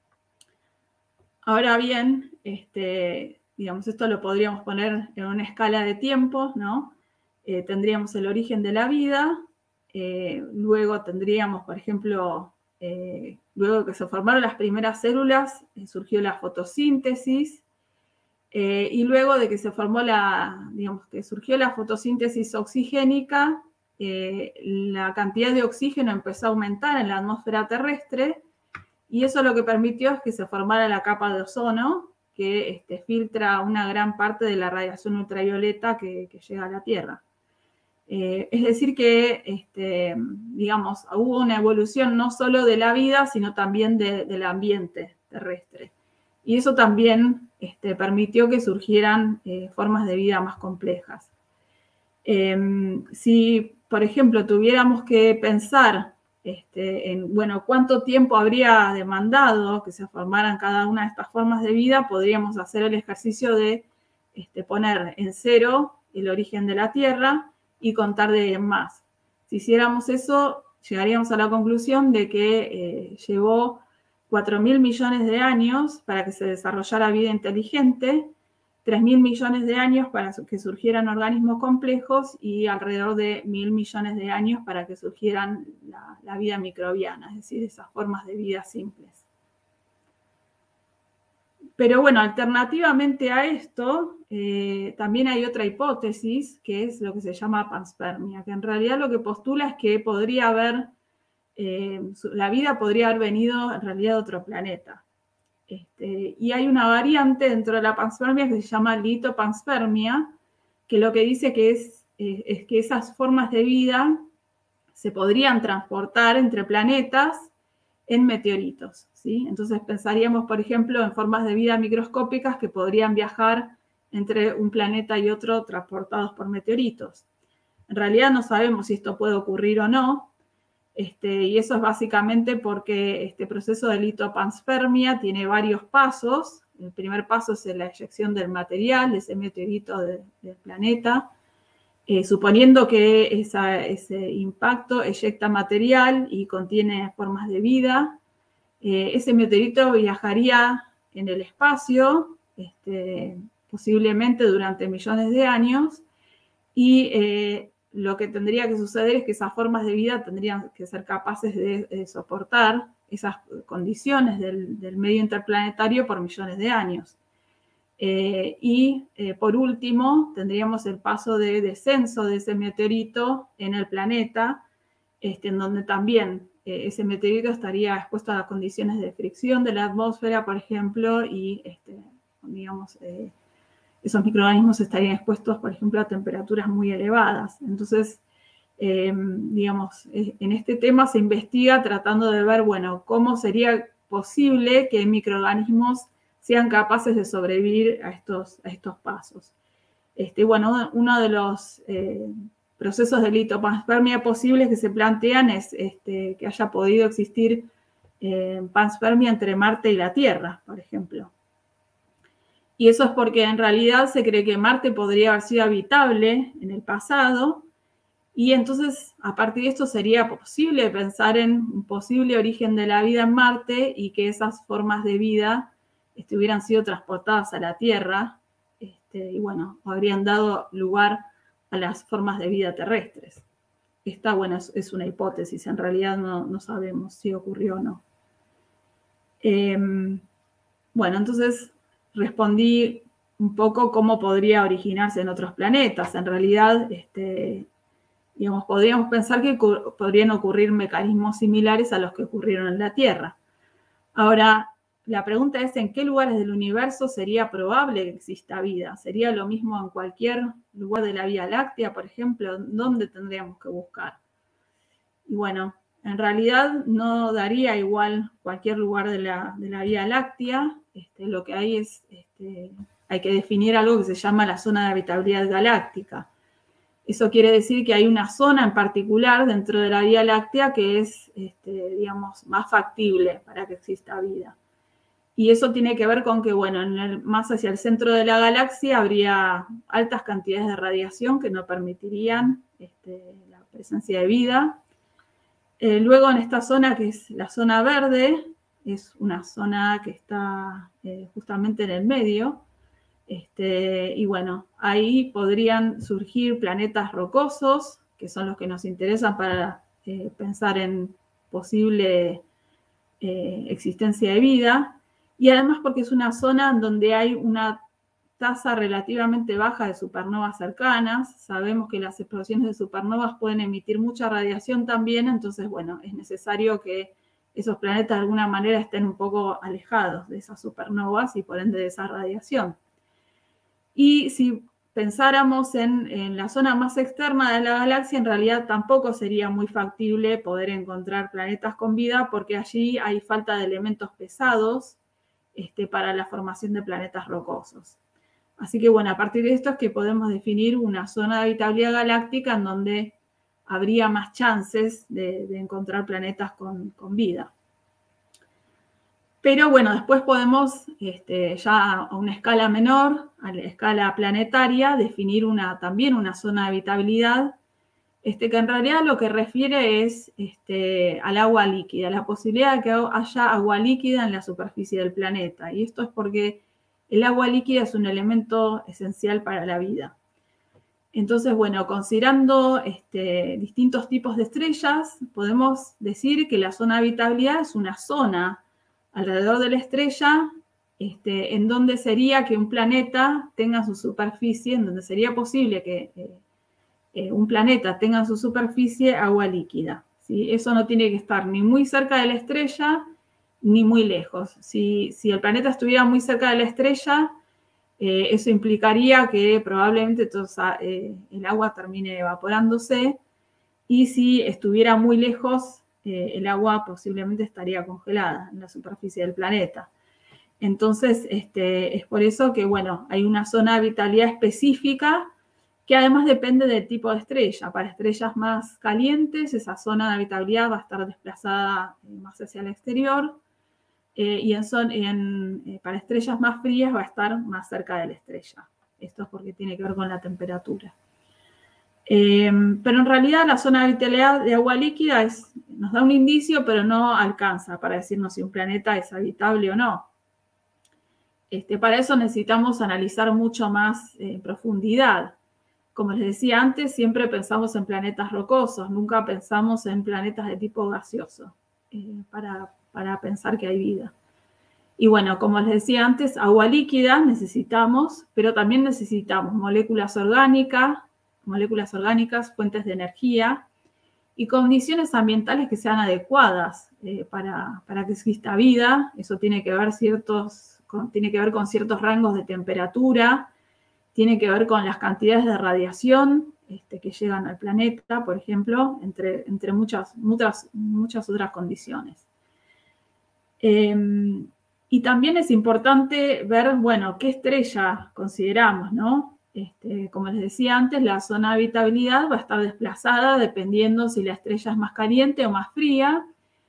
Ahora bien, este, digamos, esto lo podríamos poner en una escala de tiempo, ¿no? Eh, tendríamos el origen de la vida. Eh, luego tendríamos, por ejemplo, eh, luego que se formaron las primeras células, eh, surgió la fotosíntesis, eh, y luego de que se formó la, digamos, que surgió la fotosíntesis oxigénica, eh, la cantidad de oxígeno empezó a aumentar en la atmósfera terrestre, y eso lo que permitió es que se formara la capa de ozono, que este, filtra una gran parte de la radiación ultravioleta que, que llega a la Tierra. Eh, es decir que, este, digamos, hubo una evolución no solo de la vida, sino también de, del ambiente terrestre. Y eso también este, permitió que surgieran eh, formas de vida más complejas. Eh, si, por ejemplo, tuviéramos que pensar este, en, bueno, cuánto tiempo habría demandado que se formaran cada una de estas formas de vida, podríamos hacer el ejercicio de este, poner en cero el origen de la Tierra y contar de ahí en más. Si hiciéramos eso, llegaríamos a la conclusión de que eh, llevó cuatro mil millones de años para que se desarrollara vida inteligente, tres mil millones de años para que surgieran organismos complejos y alrededor de mil millones de años para que surgieran la, la vida microbiana, es decir, esas formas de vida simples. Pero bueno, alternativamente a esto, eh, también hay otra hipótesis, que es lo que se llama panspermia, que en realidad lo que postula es que podría haber, eh, la vida podría haber venido en realidad de otro planeta. Este, y hay una variante dentro de la panspermia que se llama litopanspermia, que lo que dice que es, eh, es que esas formas de vida se podrían transportar entre planetas en meteoritos, ¿sí? Entonces pensaríamos, por ejemplo, en formas de vida microscópicas que podrían viajar entre un planeta y otro transportados por meteoritos. En realidad no sabemos si esto puede ocurrir o no, este, y eso es básicamente porque este proceso de litopanspermia tiene varios pasos. El primer paso es la eyección del material, de ese meteorito de, del planeta, eh, suponiendo que esa, ese impacto eyecta material y contiene formas de vida. Eh, ese meteorito viajaría en el espacio, este, posiblemente durante millones de años, y eh, lo que tendría que suceder es que esas formas de vida tendrían que ser capaces de, de soportar esas condiciones del, del medio interplanetario por millones de años. Eh, y eh, por último, tendríamos el paso de descenso de ese meteorito en el planeta, este, en donde también eh, ese meteorito estaría expuesto a las condiciones de fricción de la atmósfera, por ejemplo, y este, digamos, eh, esos microorganismos estarían expuestos, por ejemplo, a temperaturas muy elevadas. Entonces, eh, digamos, en este tema se investiga tratando de ver, bueno, cómo sería posible que microorganismos sean capaces de sobrevivir a estos, a estos pasos. Este, bueno, uno de los eh, procesos de litopanspermia posibles que se plantean es este, que haya podido existir eh, panspermia entre Marte y la Tierra, por ejemplo. Y eso es porque en realidad se cree que Marte podría haber sido habitable en el pasado, y entonces a partir de esto sería posible pensar en un posible origen de la vida en Marte y que esas formas de vida este, hubieran sido transportadas a la Tierra, este, y bueno, habrían dado lugar a las formas de vida terrestres. Esta, bueno, es, es una hipótesis, en realidad no, no sabemos si ocurrió o no. Eh, bueno, entonces respondí un poco cómo podría originarse en otros planetas. En realidad, este, digamos, podríamos pensar que podrían ocurrir mecanismos similares a los que ocurrieron en la Tierra. Ahora, la pregunta es, ¿en qué lugares del universo sería probable que exista vida? ¿Sería lo mismo en cualquier lugar de la Vía Láctea, por ejemplo? ¿Dónde tendríamos que buscar? Y bueno, en realidad no daría igual cualquier lugar de la, de la Vía Láctea. Este, lo que hay es, este, hay que definir algo que se llama la zona de habitabilidad galáctica. Eso quiere decir que hay una zona en particular dentro de la Vía Láctea que es, este, digamos, más factible para que exista vida. Y eso tiene que ver con que, bueno, en el, más hacia el centro de la galaxia habría altas cantidades de radiación que no permitirían este, la presencia de vida. Eh, luego en esta zona, que es la zona verde, es una zona que está eh, justamente en el medio. Este, y bueno, ahí podrían surgir planetas rocosos, que son los que nos interesan para eh, pensar en posible eh, existencia de vida. Y además porque es una zona donde hay una tasa relativamente baja de supernovas cercanas. Sabemos que las explosiones de supernovas pueden emitir mucha radiación también, entonces, bueno, es necesario que esos planetas de alguna manera estén un poco alejados de esas supernovas y por ende de esa radiación. Y si pensáramos en, en la zona más externa de la galaxia, en realidad tampoco sería muy factible poder encontrar planetas con vida porque allí hay falta de elementos pesados este, para la formación de planetas rocosos. Así que bueno, a partir de esto es que podemos definir una zona de habitabilidad galáctica en donde habría más chances de, de encontrar planetas con, con vida. Pero bueno, después podemos, este, ya a una escala menor, a la escala planetaria, definir una, también una zona de habitabilidad, este, que en realidad lo que refiere es este, al agua líquida, la posibilidad de que haya agua líquida en la superficie del planeta. Y esto es porque el agua líquida es un elemento esencial para la vida. Entonces, bueno, considerando este, distintos tipos de estrellas, podemos decir que la zona de habitabilidad es una zona alrededor de la estrella este, en donde sería que un planeta tenga su superficie, en donde sería posible que eh, eh, un planeta tenga en su superficie agua líquida, ¿sí? Eso no tiene que estar ni muy cerca de la estrella ni muy lejos. Si, si el planeta estuviera muy cerca de la estrella, eh, eso implicaría que probablemente todo, eh, el agua termine evaporándose, y si estuviera muy lejos, eh, el agua posiblemente estaría congelada en la superficie del planeta. Entonces, este, es por eso que, bueno, hay una zona de habitabilidad específica que además depende del tipo de estrella. Para estrellas más calientes, esa zona de habitabilidad va a estar desplazada más hacia el exterior, eh, y en son, en, eh, para estrellas más frías va a estar más cerca de la estrella. Esto es porque tiene que ver con la temperatura. Eh, pero en realidad la zona de habitabilidad de agua líquida es, nos da un indicio, pero no alcanza para decirnos si un planeta es habitable o no. Este, para eso necesitamos analizar mucho más en eh, profundidad. Como les decía antes, siempre pensamos en planetas rocosos, nunca pensamos en planetas de tipo gaseoso, eh, para, para pensar que hay vida. Y bueno, como les decía antes, agua líquida necesitamos, pero también necesitamos moléculas orgánicas, moléculas orgánicas, fuentes de energía y condiciones ambientales que sean adecuadas eh, para, para que exista vida. Eso tiene que ver ciertos, con, tiene que ver con ciertos rangos de temperatura, tiene que ver con las cantidades de radiación este, que llegan al planeta, por ejemplo, entre, entre muchas, muchas, muchas otras condiciones. Eh, y también es importante ver, bueno, qué estrella consideramos, ¿no? Este, como les decía antes, la zona de habitabilidad va a estar desplazada dependiendo si la estrella es más caliente o más fría,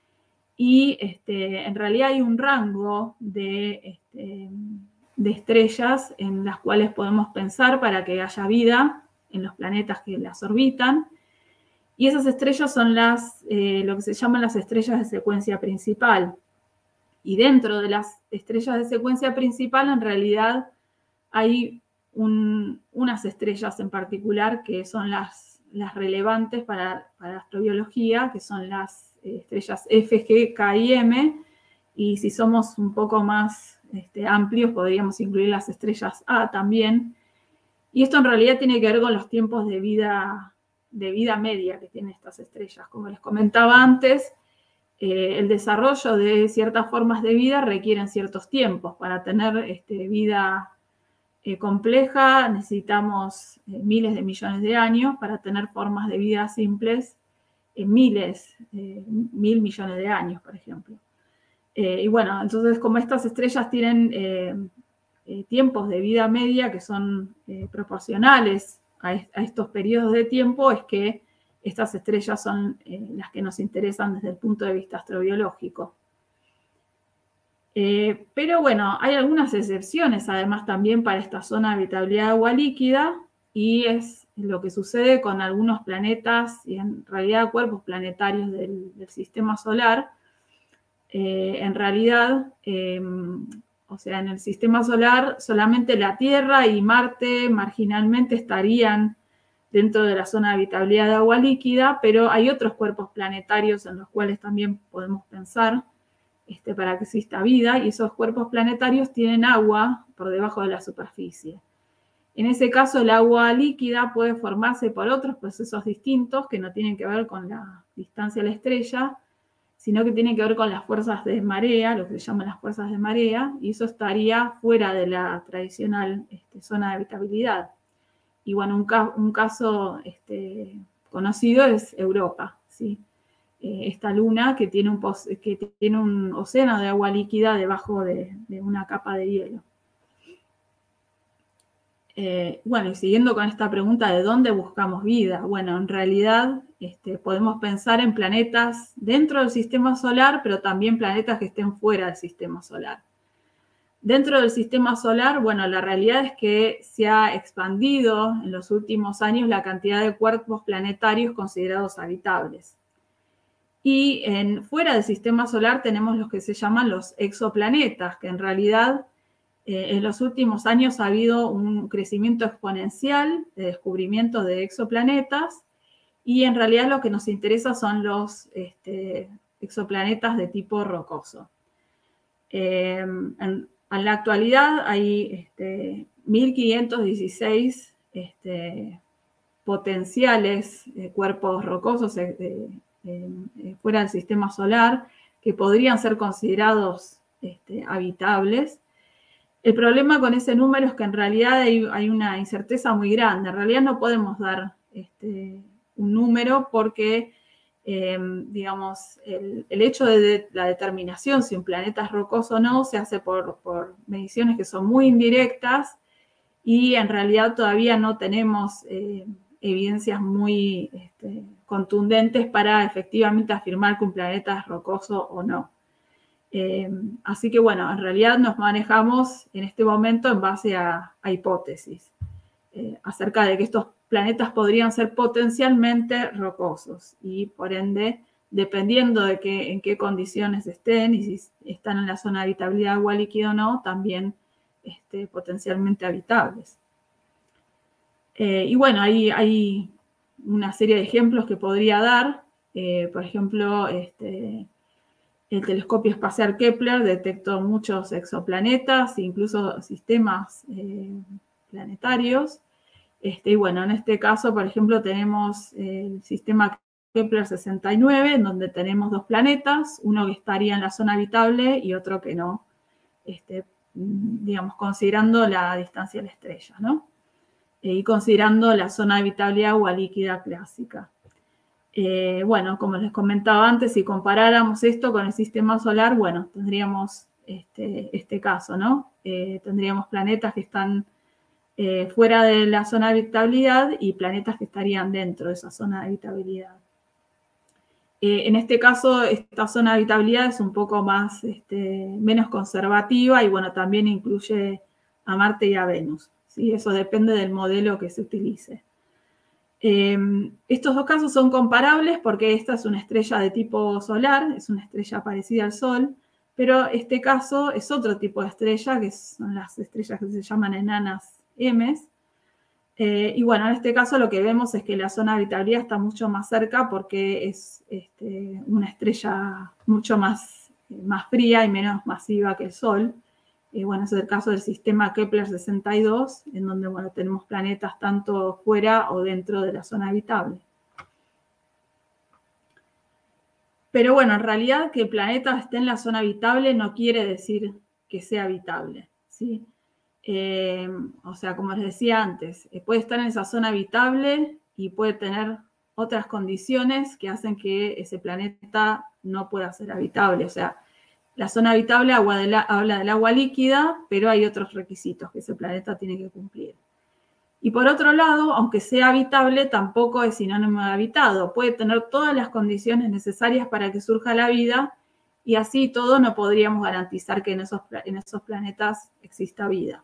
y este, en realidad hay un rango de... Este, de estrellas en las cuales podemos pensar para que haya vida en los planetas que las orbitan. Y esas estrellas son las, eh, lo que se llaman las estrellas de secuencia principal. Y dentro de las estrellas de secuencia principal, en realidad, hay un, unas estrellas en particular que son las, las relevantes para, para la astrobiología, que son las estrellas F, G, K y M. Y si somos un poco más Este, amplios, podríamos incluir las estrellas A también. Y esto en realidad tiene que ver con los tiempos de vida, de vida media que tienen estas estrellas. Como les comentaba antes, eh, el desarrollo de ciertas formas de vida requieren ciertos tiempos. Para tener este, vida eh, compleja necesitamos eh, miles de millones de años. Para tener formas de vida simples, eh, miles, eh, mil millones de años, por ejemplo. Eh, y bueno, entonces como estas estrellas tienen eh, eh, tiempos de vida media que son eh, proporcionales a, est a estos periodos de tiempo, es que estas estrellas son eh, las que nos interesan desde el punto de vista astrobiológico. Eh, pero bueno, hay algunas excepciones además también para esta zona de habitabilidad de agua líquida, y es lo que sucede con algunos planetas y en realidad cuerpos planetarios del, del sistema solar. Eh, en realidad, eh, o sea, en el sistema solar solamente la Tierra y Marte marginalmente estarían dentro de la zona de habitabilidad de agua líquida, pero hay otros cuerpos planetarios en los cuales también podemos pensar este, para que exista vida, y esos cuerpos planetarios tienen agua por debajo de la superficie. En ese caso, el agua líquida puede formarse por otros procesos distintos que no tienen que ver con la distancia a la estrella, sino que tiene que ver con las fuerzas de marea, lo que se llaman las fuerzas de marea, y eso estaría fuera de la tradicional este, zona de habitabilidad. Y bueno, un, ca un caso este, conocido es Europa, ¿sí? Eh, esta luna que tiene, un que tiene un océano de agua líquida debajo de, de una capa de hielo. Eh, bueno, y siguiendo con esta pregunta de dónde buscamos vida, bueno, en realidad este, podemos pensar en planetas dentro del sistema solar, pero también planetas que estén fuera del sistema solar. Dentro del sistema solar, bueno, la realidad es que se ha expandido en los últimos años la cantidad de cuerpos planetarios considerados habitables. Y en, fuera del sistema solar tenemos los que se llaman los exoplanetas, que en realidad eh, en los últimos años ha habido un crecimiento exponencial de descubrimientos de exoplanetas, y en realidad lo que nos interesa son los este, exoplanetas de tipo rocoso. Eh, en, en la actualidad hay este, mil quinientos dieciséis este, potenciales eh, cuerpos rocosos eh, eh, eh, fuera del sistema solar que podrían ser considerados este, habitables. El problema con ese número es que en realidad hay, hay una incerteza muy grande. En realidad no podemos dar este, un número porque, eh, digamos, el, el hecho de, de la determinación si un planeta es rocoso o no se hace por, por mediciones que son muy indirectas y en realidad todavía no tenemos eh, evidencias muy este, contundentes para efectivamente afirmar que un planeta es rocoso o no. Eh, así que bueno, en realidad nos manejamos en este momento en base a, a hipótesis eh, acerca de que estos planetas podrían ser potencialmente rocosos y por ende, dependiendo de que, en qué condiciones estén y si están en la zona de habitabilidad agua líquida o no, también este, potencialmente habitables. Eh, y bueno, ahí hay una serie de ejemplos que podría dar. Eh, por ejemplo, este, el telescopio espacial Kepler detectó muchos exoplanetas, incluso sistemas eh, planetarios. Este, y bueno, en este caso, por ejemplo, tenemos el sistema Kepler sesenta y nueve, en donde tenemos dos planetas, uno que estaría en la zona habitable y otro que no, este, digamos, considerando la distancia de la estrella, ¿no? Y considerando la zona de habitabilidad agua líquida clásica. Eh, bueno, como les comentaba antes, si comparáramos esto con el sistema solar, bueno, tendríamos este, este caso, ¿no? Eh, tendríamos planetas que están eh, fuera de la zona de habitabilidad y planetas que estarían dentro de esa zona de habitabilidad. Eh, en este caso, esta zona de habitabilidad es un poco más, este, menos conservativa y, bueno, también incluye a Marte y a Venus, ¿sí? Eso depende del modelo que se utilice. Eh, estos dos casos son comparables porque esta es una estrella de tipo solar, es una estrella parecida al Sol, pero este caso es otro tipo de estrella, que son las estrellas que se llaman enanas M. Eh, y bueno, en este caso lo que vemos es que la zona de habitabilidad está mucho más cerca porque es este, una estrella mucho más, más fría y menos masiva que el Sol. Eh, bueno, ese es el caso del sistema Kepler sesenta y dos, en donde, bueno, tenemos planetas tanto fuera o dentro de la zona habitable. Pero bueno, en realidad que el planeta esté en la zona habitable no quiere decir que sea habitable, ¿sí? Eh, o sea, como les decía antes, eh, puede estar en esa zona habitable y puede tener otras condiciones que hacen que ese planeta no pueda ser habitable. O sea, la zona habitable agua de la, habla del agua líquida, pero hay otros requisitos que ese planeta tiene que cumplir. Y por otro lado, aunque sea habitable, tampoco es sinónimo de habitado. Puede tener todas las condiciones necesarias para que surja la vida y así todo no podríamos garantizar que en esos, en esos planetas exista vida.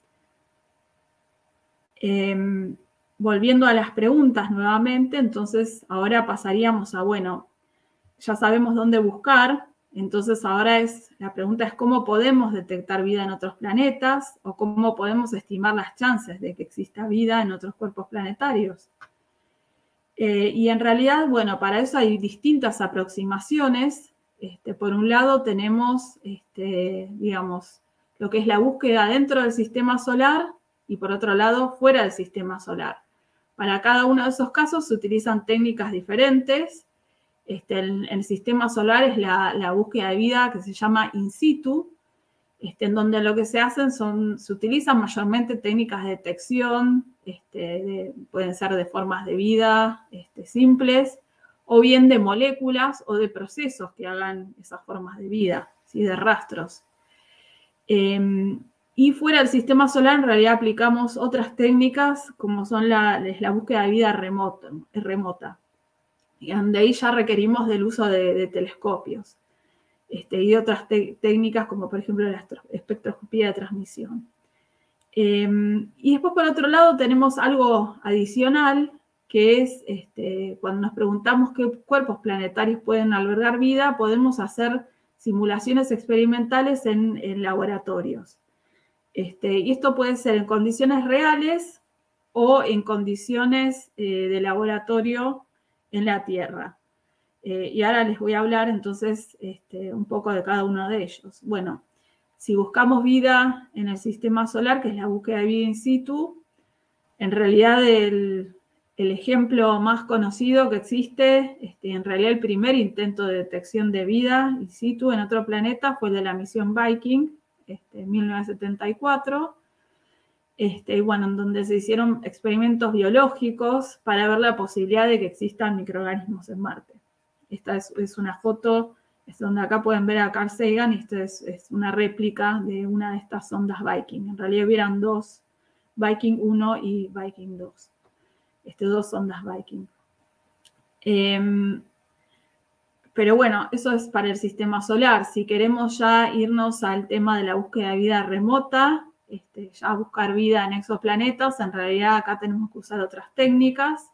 Eh, volviendo a las preguntas nuevamente, entonces ahora pasaríamos a, bueno, ya sabemos dónde buscar. Entonces ahora es, la pregunta es cómo podemos detectar vida en otros planetas o cómo podemos estimar las chances de que exista vida en otros cuerpos planetarios. Eh, y en realidad, bueno, para eso hay distintas aproximaciones. Este, por un lado tenemos, este, digamos, lo que es la búsqueda dentro del sistema solar y por otro lado fuera del sistema solar. Para cada uno de esos casos se utilizan técnicas diferentes. Este, el, el sistema solar es la, la búsqueda de vida que se llama in situ, este, en donde lo que se hacen son, se utilizan mayormente técnicas de detección, este, de, pueden ser de formas de vida este, simples, o bien de moléculas o de procesos que hagan esas formas de vida, ¿sí? De rastros. Eh, Y fuera del sistema solar, en realidad aplicamos otras técnicas, como son la, la búsqueda de vida remoto, remota, y donde ahí ya requerimos del uso de, de telescopios, este, y de otras técnicas, como por ejemplo la espectroscopía de transmisión. Eh, y después, por otro lado, tenemos algo adicional, que es este, cuando nos preguntamos qué cuerpos planetarios pueden albergar vida, podemos hacer simulaciones experimentales en, en laboratorios. Este, y esto puede ser en condiciones reales o en condiciones eh, de laboratorio en la Tierra. Eh, y ahora les voy a hablar entonces este, un poco de cada uno de ellos. Bueno, si buscamos vida en el sistema solar, que es la búsqueda de vida in situ, en realidad el, el ejemplo más conocido que existe, este, en realidad el primer intento de detección de vida in situ en otro planeta fue el de la misión Viking, este, en mil novecientos setenta y cuatro, este, bueno, en donde se hicieron experimentos biológicos para ver la posibilidad de que existan microorganismos en Marte. Esta es, es una foto, es donde acá pueden ver a Carl Sagan, y esto es, es una réplica de una de estas sondas Viking. En realidad hubieran dos, Viking uno y Viking dos. Este, dos sondas Viking. Eh, pero bueno, eso es para el sistema solar. Si queremos ya irnos al tema de la búsqueda de vida remota, este, ya buscar vida en exoplanetas, en realidad acá tenemos que usar otras técnicas.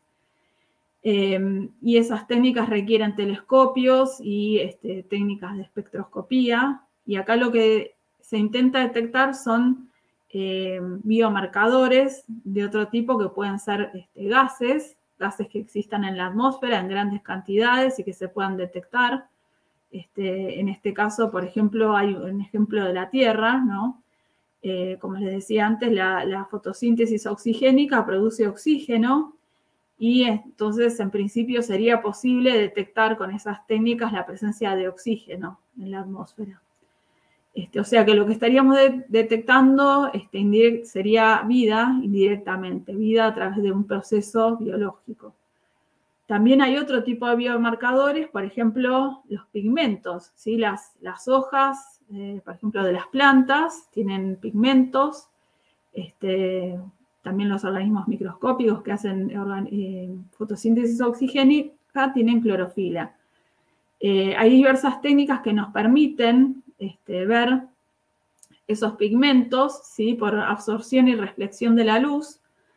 Eh, y esas técnicas requieren telescopios y este, técnicas de espectroscopía. Y acá lo que se intenta detectar son eh, biomarcadores de otro tipo, que pueden ser este, gases, gases que existan en la atmósfera en grandes cantidades y que se puedan detectar. Este, en este caso, por ejemplo, hay un ejemplo de la Tierra, ¿no? Eh, como les decía antes, la, la fotosíntesis oxigénica produce oxígeno, y entonces en principio sería posible detectar con esas técnicas la presencia de oxígeno en la atmósfera. Este, o sea que lo que estaríamos de, detectando este, sería vida indirectamente, vida a través de un proceso biológico. También hay otro tipo de biomarcadores, por ejemplo, los pigmentos, ¿sí? Las, las hojas, eh, por ejemplo, de las plantas tienen pigmentos. Este, también los organismos microscópicos que hacen eh, fotosíntesis oxigénica tienen clorofila. Eh, hay diversas técnicas que nos permiten este, ver esos pigmentos, ¿sí? Por absorción y reflexión de la luz.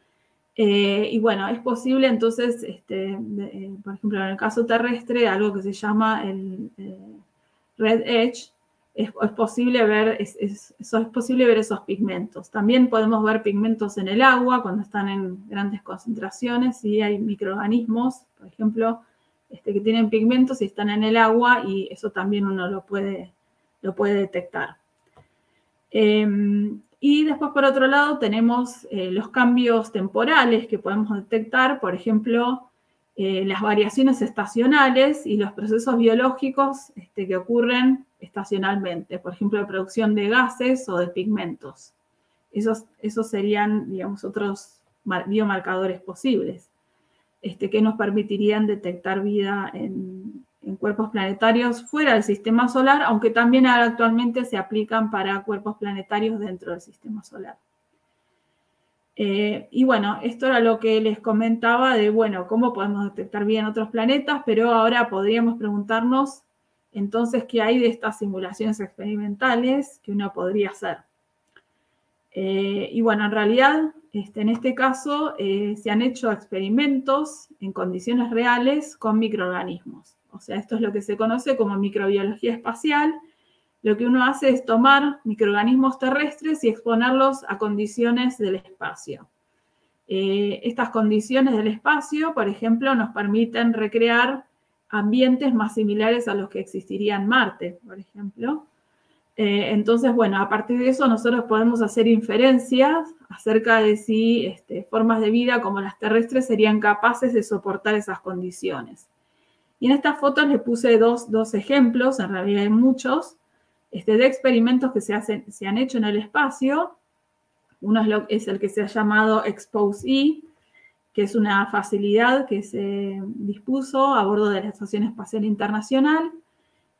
Eh, y bueno, es posible entonces, este, de, eh, por ejemplo, en el caso terrestre, algo que se llama el eh, Red Edge, es, es, posible ver, es, es, eso es posible ver esos pigmentos. También podemos ver pigmentos en el agua cuando están en grandes concentraciones, y hay microorganismos, por ejemplo, este, que tienen pigmentos y están en el agua, y eso también uno lo puede, lo puede detectar. Eh, Y después, por otro lado, tenemos eh, los cambios temporales que podemos detectar, por ejemplo, eh, las variaciones estacionales y los procesos biológicos este, que ocurren estacionalmente, por ejemplo, la producción de gases o de pigmentos. Esos, esos serían, digamos, otros biomarcadores posibles este, que nos permitirían detectar vida en, en cuerpos planetarios fuera del sistema solar, aunque también actualmente se aplican para cuerpos planetarios dentro del sistema solar. Eh, y bueno, esto era lo que les comentaba de, bueno, cómo podemos detectar vida en otros planetas, pero ahora podríamos preguntarnos, entonces, ¿qué hay de estas simulaciones experimentales que uno podría hacer? Eh, y bueno, en realidad, este, en este caso, eh, se han hecho experimentos en condiciones reales con microorganismos. O sea, esto es lo que se conoce como microbiología espacial. Lo que uno hace es tomar microorganismos terrestres y exponerlos a condiciones del espacio. Eh, estas condiciones del espacio, por ejemplo, nos permiten recrear ambientes más similares a los que existirían en Marte, por ejemplo. Eh, entonces, bueno, a partir de eso nosotros podemos hacer inferencias acerca de si este, formas de vida como las terrestres serían capaces de soportar esas condiciones. Y en estas fotos les puse dos, dos ejemplos, en realidad hay muchos, este, de experimentos que se, hacen, se han hecho en el espacio. Uno es, lo, es el que se ha llamado Expose-E, que es una facilidad que se dispuso a bordo de la Estación Espacial Internacional,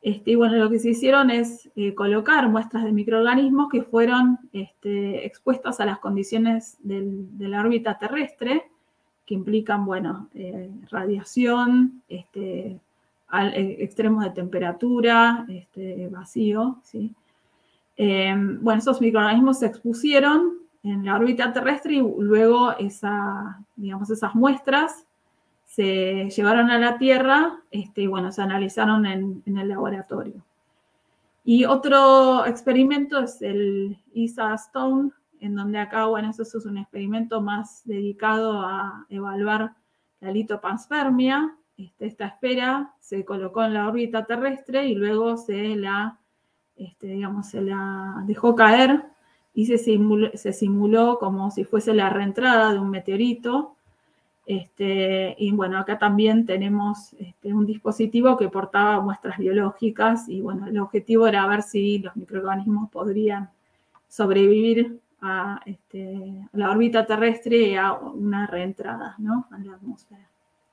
Este, y bueno, lo que se hicieron es eh, colocar muestras de microorganismos que fueron este, expuestas a las condiciones del, de la órbita terrestre, que implican, bueno, eh, radiación, este, al, eh, extremos de temperatura, este, vacío, ¿sí? Eh, bueno, esos microorganismos se expusieron en la órbita terrestre y luego esa, digamos, esas muestras se llevaron a la Tierra este, y bueno, se analizaron en, en el laboratorio. Y otro experimento es el I S A Stone, en donde acá, bueno, eso es un experimento más dedicado a evaluar la litopanspermia. Este, esta esfera se colocó en la órbita terrestre y luego se la, este, digamos, se la dejó caer y se simuló, se simuló como si fuese la reentrada de un meteorito. Este, y bueno, acá también tenemos este, un dispositivo que portaba muestras biológicas y bueno, el objetivo era ver si los microorganismos podrían sobrevivir a, este, a la órbita terrestre y a una reentrada, ¿no?, a la atmósfera.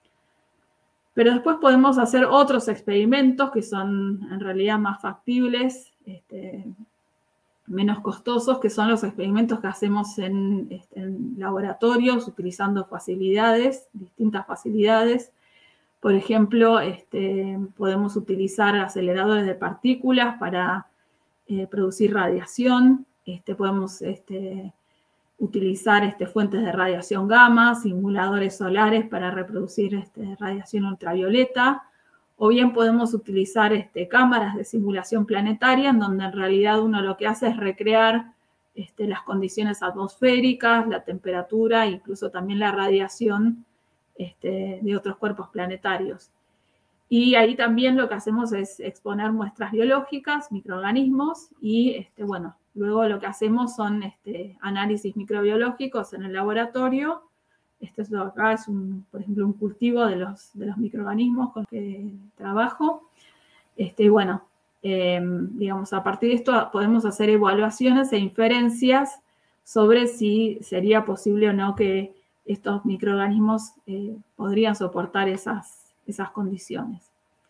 Pero después podemos hacer otros experimentos que son en realidad más factibles, este, menos costosos, que son los experimentos que hacemos en, en laboratorios utilizando facilidades, distintas facilidades. Por ejemplo, este, podemos utilizar aceleradores de partículas para eh, producir radiación. Este, podemos este, utilizar este, fuentes de radiación gamma, simuladores solares para reproducir este, radiación ultravioleta. O bien podemos utilizar este, cámaras de simulación planetaria, en donde en realidad uno lo que hace es recrear este, las condiciones atmosféricas, la temperatura, incluso también la radiación este, de otros cuerpos planetarios. Y ahí también lo que hacemos es exponer muestras biológicas, microorganismos, y este, bueno, luego lo que hacemos son este, análisis microbiológicos en el laboratorio. Esto es, acá es, un, por ejemplo, un cultivo de los, de los microorganismos con los que trabajo. Este, bueno, eh, digamos, a partir de esto podemos hacer evaluaciones e inferencias sobre si sería posible o no que estos microorganismos eh, podrían soportar esas, esas condiciones.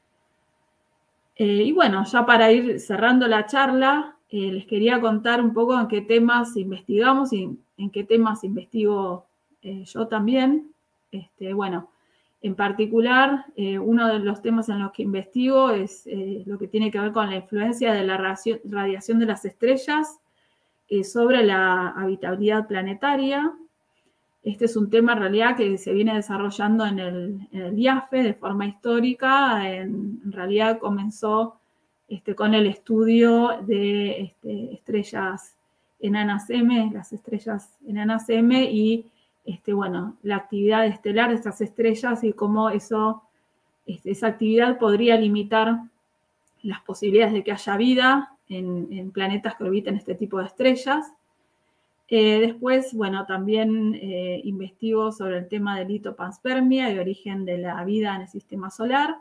Eh, y bueno, ya para ir cerrando la charla, eh, les quería contar un poco en qué temas investigamos y en qué temas investigo Eh, yo también. Este, bueno, en particular, eh, uno de los temas en los que investigo es eh, lo que tiene que ver con la influencia de la radiación, radiación de las estrellas eh, sobre la habitabilidad planetaria. Este es un tema en realidad que se viene desarrollando en el, en el I A F E de forma histórica. En, en realidad comenzó este, con el estudio de este, estrellas enanas M, las estrellas enanas M y Este, bueno, la actividad estelar de estas estrellas y cómo eso, este, esa actividad podría limitar las posibilidades de que haya vida en, en planetas que orbitan este tipo de estrellas. Eh, después, bueno, también eh, investigo sobre el tema de litopanspermia y origen de la vida en el sistema solar.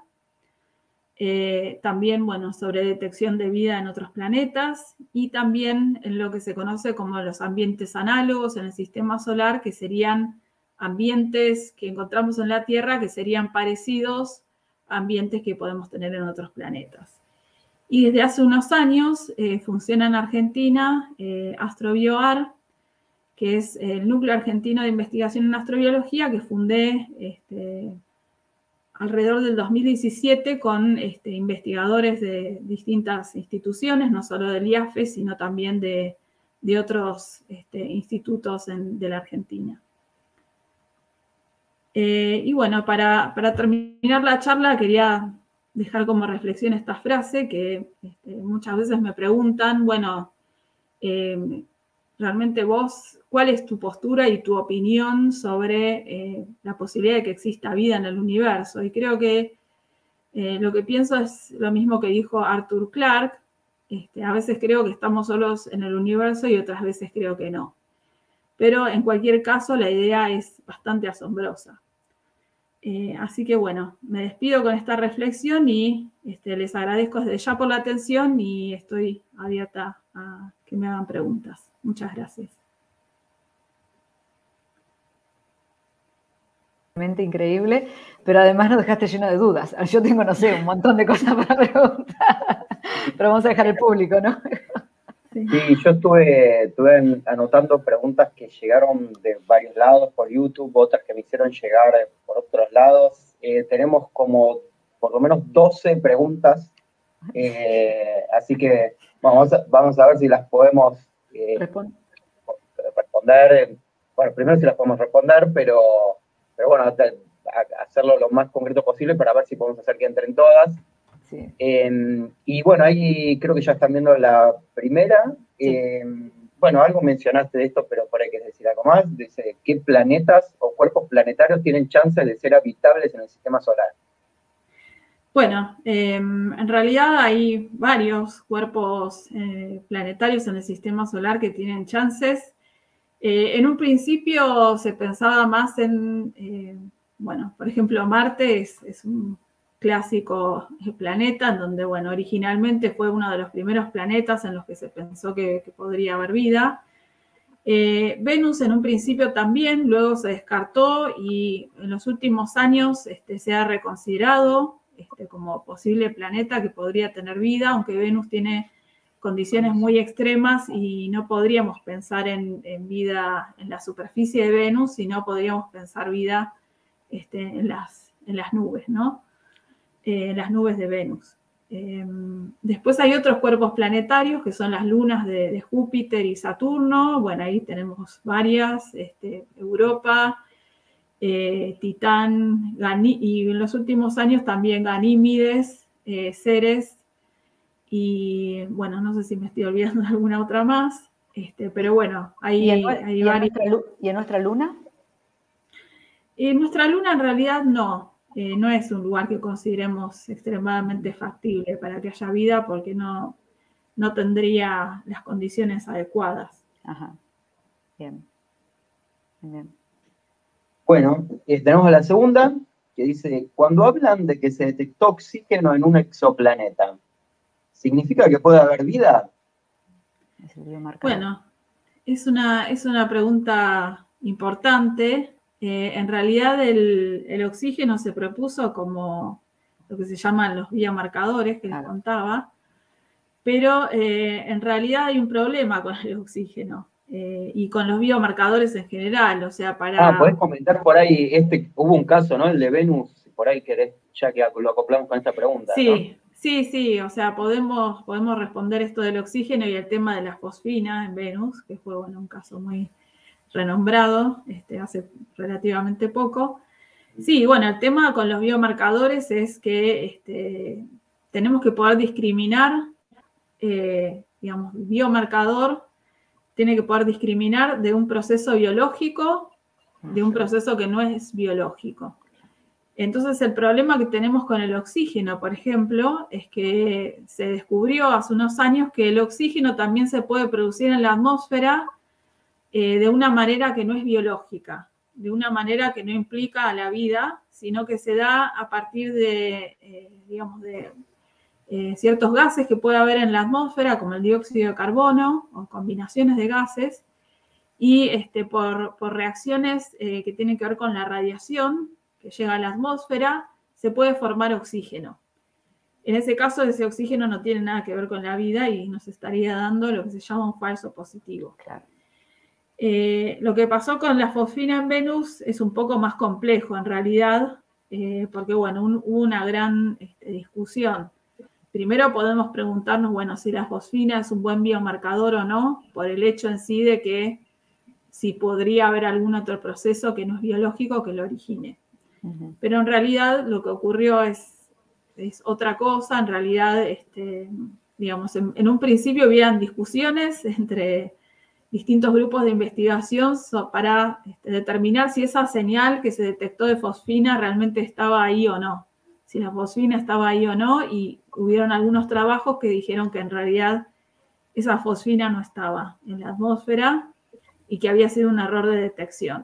Eh, también, bueno, sobre detección de vida en otros planetas y también en lo que se conoce como los ambientes análogos en el sistema solar, que serían ambientes que encontramos en la Tierra que serían parecidos a ambientes que podemos tener en otros planetas. Y desde hace unos años eh, funciona en Argentina eh, AstroBioAr, que es el núcleo argentino de investigación en astrobiología que fundé este, alrededor del dos mil diecisiete con este, investigadores de distintas instituciones, no solo del I A F E, sino también de, de otros este, institutos en, de la Argentina. Eh, y bueno, para, para terminar la charla quería dejar como reflexión esta frase que este, muchas veces me preguntan, bueno, eh, realmente vos, ¿cuál es tu postura y tu opinión sobre eh, la posibilidad de que exista vida en el universo? Y creo que eh, lo que pienso es lo mismo que dijo Arthur Clarke. Este, a veces creo que estamos solos en el universo y otras veces creo que no. Pero en cualquier caso la idea es bastante asombrosa. Eh, así que bueno, me despido con esta reflexión y este, les agradezco desde ya por la atención y estoy abierta a que me hagan preguntas. Muchas gracias. realmente increíble, pero además nos dejaste lleno de dudas. Yo tengo, no sé, un montón de cosas para preguntar, pero vamos a dejar al público, ¿no? Sí, yo estuve, estuve anotando preguntas que llegaron de varios lados por YouTube, otras que me hicieron llegar por otros lados. Eh, tenemos como por lo menos doce preguntas, eh, así que vamos a, vamos a ver si las podemos eh, responder. Bueno, primero si las podemos responder, pero, pero bueno, hacerlo lo más concreto posible para ver si podemos hacer que entren todas. Sí. Eh, y bueno, ahí creo que ya están viendo la primera. Sí. Eh, bueno, algo mencionaste de esto, pero por ahí querés decir algo más. Dice, ¿qué planetas o cuerpos planetarios tienen chances de ser habitables en el sistema solar? Bueno, eh, en realidad hay varios cuerpos eh, planetarios en el sistema solar que tienen chances. Eh, en un principio se pensaba más en, eh, bueno, por ejemplo, Marte es, es un clásico planeta, en donde, bueno, originalmente fue uno de los primeros planetas en los que se pensó que, que podría haber vida. Eh, Venus en un principio también, luego se descartó y en los últimos años este, se ha reconsiderado este, como posible planeta que podría tener vida, aunque Venus tiene condiciones muy extremas y no podríamos pensar en, en vida en la superficie de Venus, sino podríamos pensar vida este, en, las, en las nubes, ¿no? Eh, las nubes de Venus. Eh, después hay otros cuerpos planetarios que son las lunas de, de Júpiter y Saturno. Bueno, ahí tenemos varias, este, Europa, eh, Titán, Ganí y en los últimos años también Ganímedes, eh, Ceres y bueno, no sé si me estoy olvidando de alguna otra más, este, pero bueno, hay, ¿Y en, hay ¿y varias. En nuestra, ¿Y en nuestra luna? En nuestra luna en realidad no. Eh, no es un lugar que consideremos extremadamente factible para que haya vida porque no, no tendría las condiciones adecuadas. Ajá, bien. Bien. Bueno, eh, tenemos la segunda que dice, cuando hablan de que se detectó oxígeno en un exoplaneta, ¿significa que puede haber vida? Es el biomarcador. Bueno, es una, es una pregunta importante. Eh, en realidad el, el oxígeno se propuso como lo que se llaman los biomarcadores que les contaba, pero eh, en realidad hay un problema con el oxígeno eh, y con los biomarcadores en general, o sea, para... Ah, podés comentar por ahí, este, hubo un caso, ¿no? El de Venus, por ahí querés, ya que lo acoplamos con esta pregunta, Sí, ¿no? sí, sí, o sea, podemos, podemos responder esto del oxígeno y el tema de la fosfina en Venus, que fue, bueno, un caso muy renombrado este, hace relativamente poco. Sí, bueno, el tema con los biomarcadores es que este, tenemos que poder discriminar, eh, digamos, biomarcador tiene que poder discriminar de un proceso biológico de un proceso que no es biológico. Entonces, el problema que tenemos con el oxígeno, por ejemplo, es que se descubrió hace unos años que el oxígeno también se puede producir en la atmósfera eh, de una manera que no es biológica, de una manera que no implica a la vida, sino que se da a partir de, eh, digamos, de eh, ciertos gases que puede haber en la atmósfera, como el dióxido de carbono o combinaciones de gases, y este, por, por reacciones eh, que tienen que ver con la radiación que llega a la atmósfera, se puede formar oxígeno. En ese caso, ese oxígeno no tiene nada que ver con la vida y nos estaría dando lo que se llama un falso positivo. Claro. Eh, lo que pasó con la fosfina en Venus es un poco más complejo en realidad, eh, porque bueno, un, hubo una gran este, discusión. Primero podemos preguntarnos, bueno, si la fosfina es un buen biomarcador o no, por el hecho en sí de que si podría haber algún otro proceso que no es biológico que lo origine. Uh-huh. Pero en realidad lo que ocurrió es, es otra cosa. En realidad, este, digamos, en, en un principio habían discusiones entre distintos grupos de investigación para este, determinar si esa señal que se detectó de fosfina realmente estaba ahí o no. Si la fosfina estaba ahí o no, y hubieron algunos trabajos que dijeron que en realidad esa fosfina no estaba en la atmósfera y que había sido un error de detección.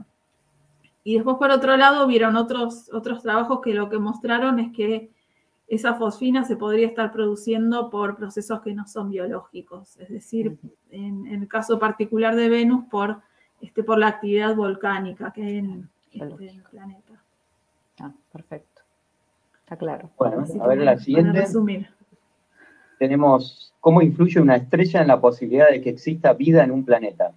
Y después, por otro lado, vieron otros, otros trabajos que lo que mostraron es que esa fosfina se podría estar produciendo por procesos que no son biológicos, es decir, en, en el caso particular de Venus, por, este, por la actividad volcánica que hay en, este, en el planeta. Ah, perfecto. Está claro. Bueno, Así a ver que, la para siguiente. resumir. Tenemos, ¿cómo influye una estrella en la posibilidad de que exista vida en un planeta?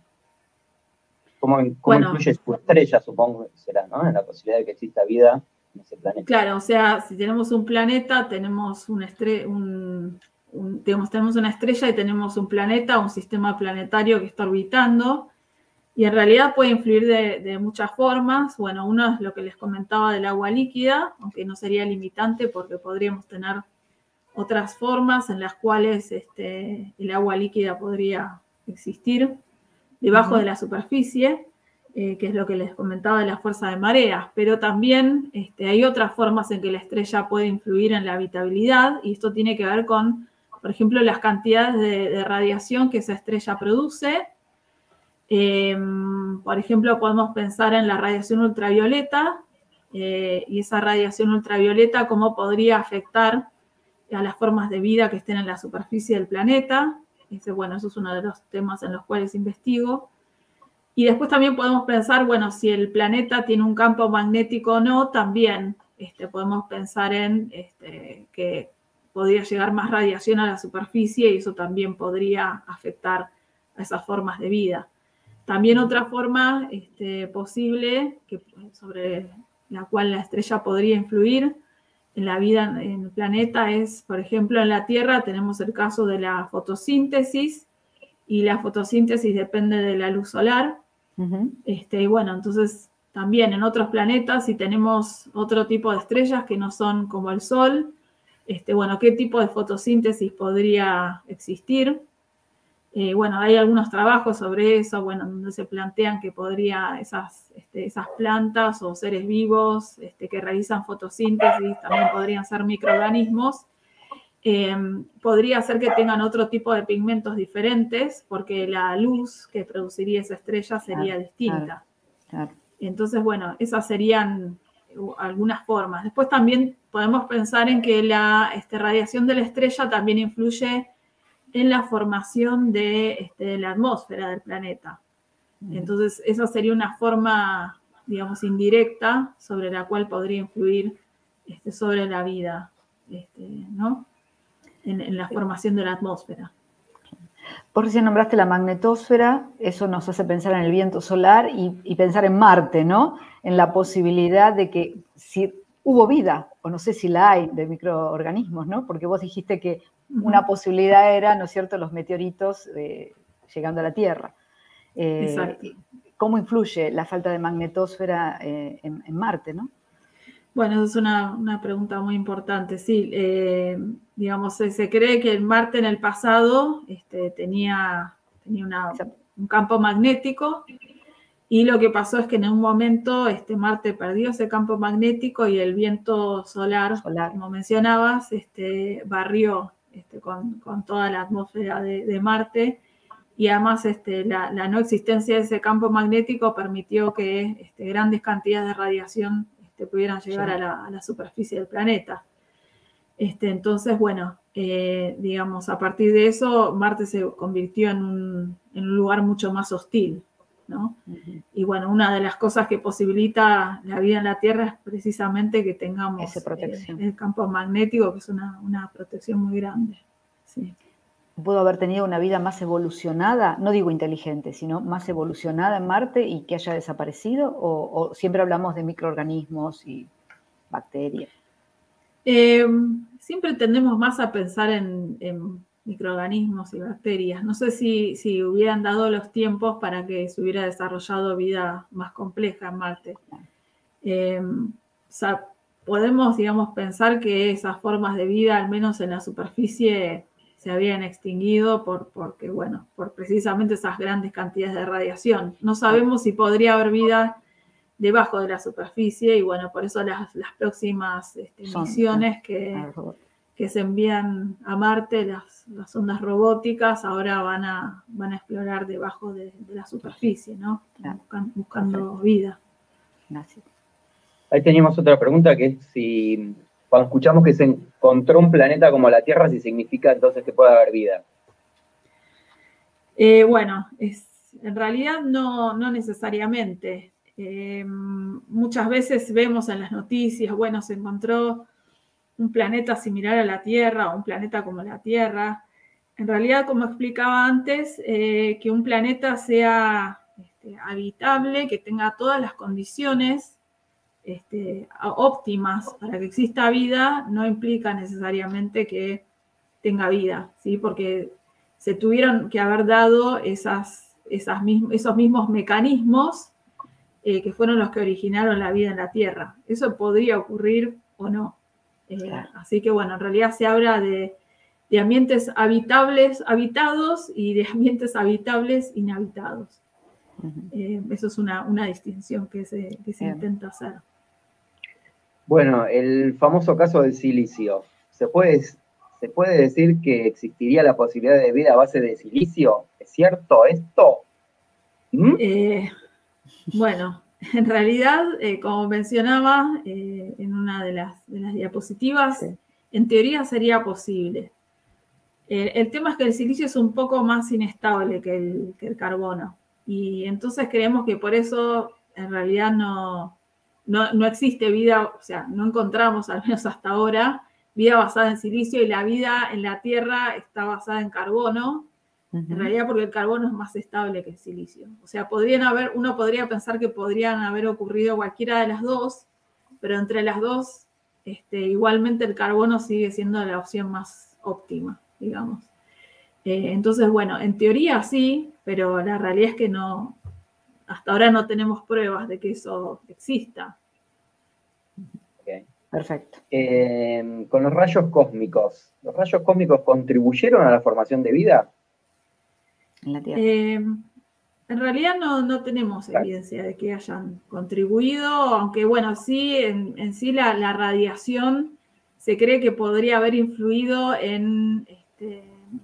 ¿Cómo, cómo Bueno, influye su estrella, supongo que será, ¿no? En la posibilidad de que exista vida en ese planeta. Claro, o sea, si tenemos un planeta, tenemos una estrella, un, un, digamos, tenemos una estrella y tenemos un planeta, un sistema planetario que está orbitando, y en realidad puede influir de, de muchas formas. Bueno, uno es lo que les comentaba del agua líquida, aunque no sería limitante porque podríamos tener otras formas en las cuales este, el agua líquida podría existir debajo uh-huh. de la superficie. Eh, que es lo que les comentaba de la fuerza de mareas, pero también este, hay otras formas en que la estrella puede influir en la habitabilidad, y esto tiene que ver con, por ejemplo, las cantidades de, de radiación que esa estrella produce. Eh, por ejemplo, podemos pensar en la radiación ultravioleta, eh, y esa radiación ultravioleta, cómo podría afectar a las formas de vida que estén en la superficie del planeta. Ese, bueno, eso es uno de los temas en los cuales investigo. Y después también podemos pensar, bueno, si el planeta tiene un campo magnético o no, también este, podemos pensar en este, que podría llegar más radiación a la superficie y eso también podría afectar a esas formas de vida. También otra forma este, posible que, sobre la cual la estrella podría influir en la vida en el planeta es, por ejemplo, en la Tierra tenemos el caso de la fotosíntesis, y la fotosíntesis depende de la luz solar. Uh-huh. Este, y bueno, entonces también en otros planetas, si tenemos otro tipo de estrellas que no son como el Sol, este, bueno, ¿qué tipo de fotosíntesis podría existir? Eh, bueno, hay algunos trabajos sobre eso, bueno, donde se plantean que podría esas, este, esas plantas o seres vivos este, que realizan fotosíntesis también podrían ser microorganismos. Eh, podría ser que tengan otro tipo de pigmentos diferentes, porque la luz que produciría esa estrella sería claro, distinta. Claro, claro. Entonces, bueno, esas serían algunas formas. Después también podemos pensar en que la este, radiación de la estrella también influye en la formación de, este, de la atmósfera del planeta. Entonces, esa sería una forma, digamos, indirecta sobre la cual podría influir este, sobre la vida, este, ¿no? En, en la formación de la atmósfera. Vos recién nombraste la magnetosfera, eso nos hace pensar en el viento solar y, y pensar en Marte, ¿no? En la posibilidad de que si hubo vida, o no sé si la hay, de microorganismos, ¿no? Porque vos dijiste que uh-huh. una posibilidad era, ¿no es cierto?, los meteoritos eh, llegando a la Tierra. Eh, Exacto. ¿Cómo influye la falta de magnetosfera eh, en, en Marte, no? Bueno, esa es una, una pregunta muy importante. Sí, eh, digamos, se, se cree que el Marte en el pasado este, tenía, tenía una, un campo magnético, y lo que pasó es que en un momento este, Marte perdió ese campo magnético y el viento solar, solar. como mencionabas, este, barrió este, con, con toda la atmósfera de, de Marte, y además este, la, la no existencia de ese campo magnético permitió que este, grandes cantidades de radiación que pudieran llegar sí. a, la, a la superficie del planeta. Este, entonces, bueno, eh, digamos, a partir de eso, Marte se convirtió en un, en un lugar mucho más hostil, ¿no? Uh-huh. Y bueno, una de las cosas que posibilita la vida en la Tierra es precisamente que tengamos eh, el campo magnético, que es una, una protección muy grande. Sí. ¿Pudo haber tenido una vida más evolucionada? No digo inteligente, sino más evolucionada en Marte y que haya desaparecido, o, o siempre hablamos de microorganismos y bacterias. Eh, siempre tendemos más a pensar en, en microorganismos y bacterias. No sé si, si hubieran dado los tiempos para que se hubiera desarrollado vida más compleja en Marte. Eh, o sea, podemos, digamos, pensar que esas formas de vida, al menos en la superficie, se habían extinguido por, porque, bueno, por precisamente esas grandes cantidades de radiación. No sabemos si podría haber vida debajo de la superficie, y bueno, por eso las, las próximas este, misiones que, que se envían a Marte, las, las ondas robóticas, ahora van a, van a explorar debajo de, de la superficie, ¿no? Buscan, buscando vida. Gracias. Ahí teníamos otra pregunta, que es si cuando escuchamos que se encontró un planeta como la Tierra, si significa entonces que puede haber vida. Eh, bueno, es, en realidad no, no necesariamente. Eh, muchas veces vemos en las noticias, bueno, se encontró un planeta similar a la Tierra o un planeta como la Tierra. En realidad, como explicaba antes, eh, que un planeta sea este, habitable, que tenga todas las condiciones este, óptimas para que exista vida, no implica necesariamente que tenga vida, ¿sí? Porque se tuvieron que haber dado esas, esas mismos, esos mismos mecanismos eh, que fueron los que originaron la vida en la Tierra. Eso podría ocurrir o no. Eh, claro. Así que, bueno, en realidad se habla de, de ambientes habitables, habitados y de ambientes habitables inhabitados. Uh-huh. eh, eso es una, una distinción que se, que se intenta hacer. Bueno, el famoso caso del silicio. ¿Se puede, ¿Se puede decir que existiría la posibilidad de vida a base de silicio? ¿Es cierto esto? ¿Mm? Eh, bueno, en realidad, eh, como mencionaba eh, en una de las, de las diapositivas, sí. En teoría sería posible. Eh, el tema es que el silicio es un poco más inestable que el, que el carbono. Y entonces creemos que por eso en realidad no, no, no existe vida, o sea, no encontramos, al menos hasta ahora, vida basada en silicio, y la vida en la Tierra está basada en carbono. Uh-huh. En realidad porque el carbono es más estable que el silicio. O sea, podrían haber, uno podría pensar que podrían haber ocurrido cualquiera de las dos, pero entre las dos, este, igualmente el carbono sigue siendo la opción más óptima, digamos. Eh, entonces, bueno, en teoría sí, pero la realidad es que no, hasta ahora no tenemos pruebas de que eso exista. Okay. Perfecto. Eh, con los rayos cósmicos, ¿los rayos cósmicos contribuyeron a la formación de vida en la Tierra? Eh, en realidad no, no tenemos evidencia de que hayan contribuido, aunque bueno, sí, en, en sí la, la radiación se cree que podría haber influido en, este,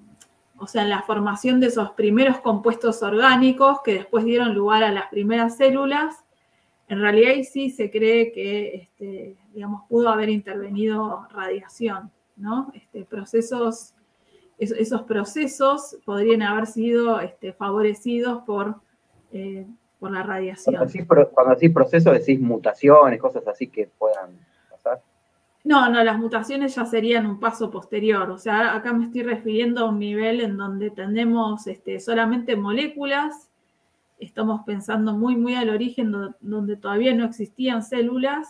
o sea, en la formación de esos primeros compuestos orgánicos que después dieron lugar a las primeras células. En realidad ahí sí se cree que, este, digamos, pudo haber intervenido radiación, ¿no? Este, procesos... esos procesos podrían haber sido este, favorecidos por, eh, por la radiación. Cuando decís, cuando decís procesos, decís mutaciones, cosas así que puedan pasar. No, no, las mutaciones ya serían un paso posterior. O sea, acá me estoy refiriendo a un nivel en donde tenemos este, solamente moléculas. Estamos pensando muy, muy al origen, do, donde todavía no existían células.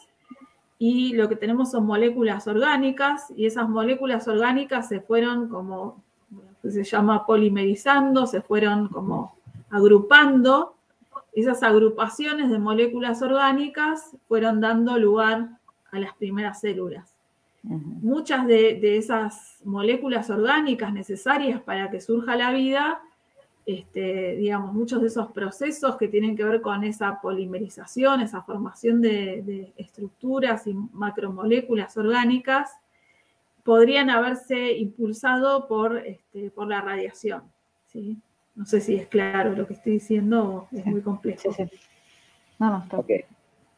Y lo que tenemos son moléculas orgánicas, y esas moléculas orgánicas se fueron como, se llama polimerizando, se fueron como agrupando. Esas agrupaciones de moléculas orgánicas fueron dando lugar a las primeras células. Uh-huh. Muchas de, de esas moléculas orgánicas necesarias para que surja la vida, Este, digamos, muchos de esos procesos que tienen que ver con esa polimerización, esa formación de, de estructuras y macromoléculas orgánicas, podrían haberse impulsado por, este, por la radiación, ¿sí? No sé si es claro lo que estoy diciendo o es sí. muy complejo. Sí, sí. No, no, está. Okay.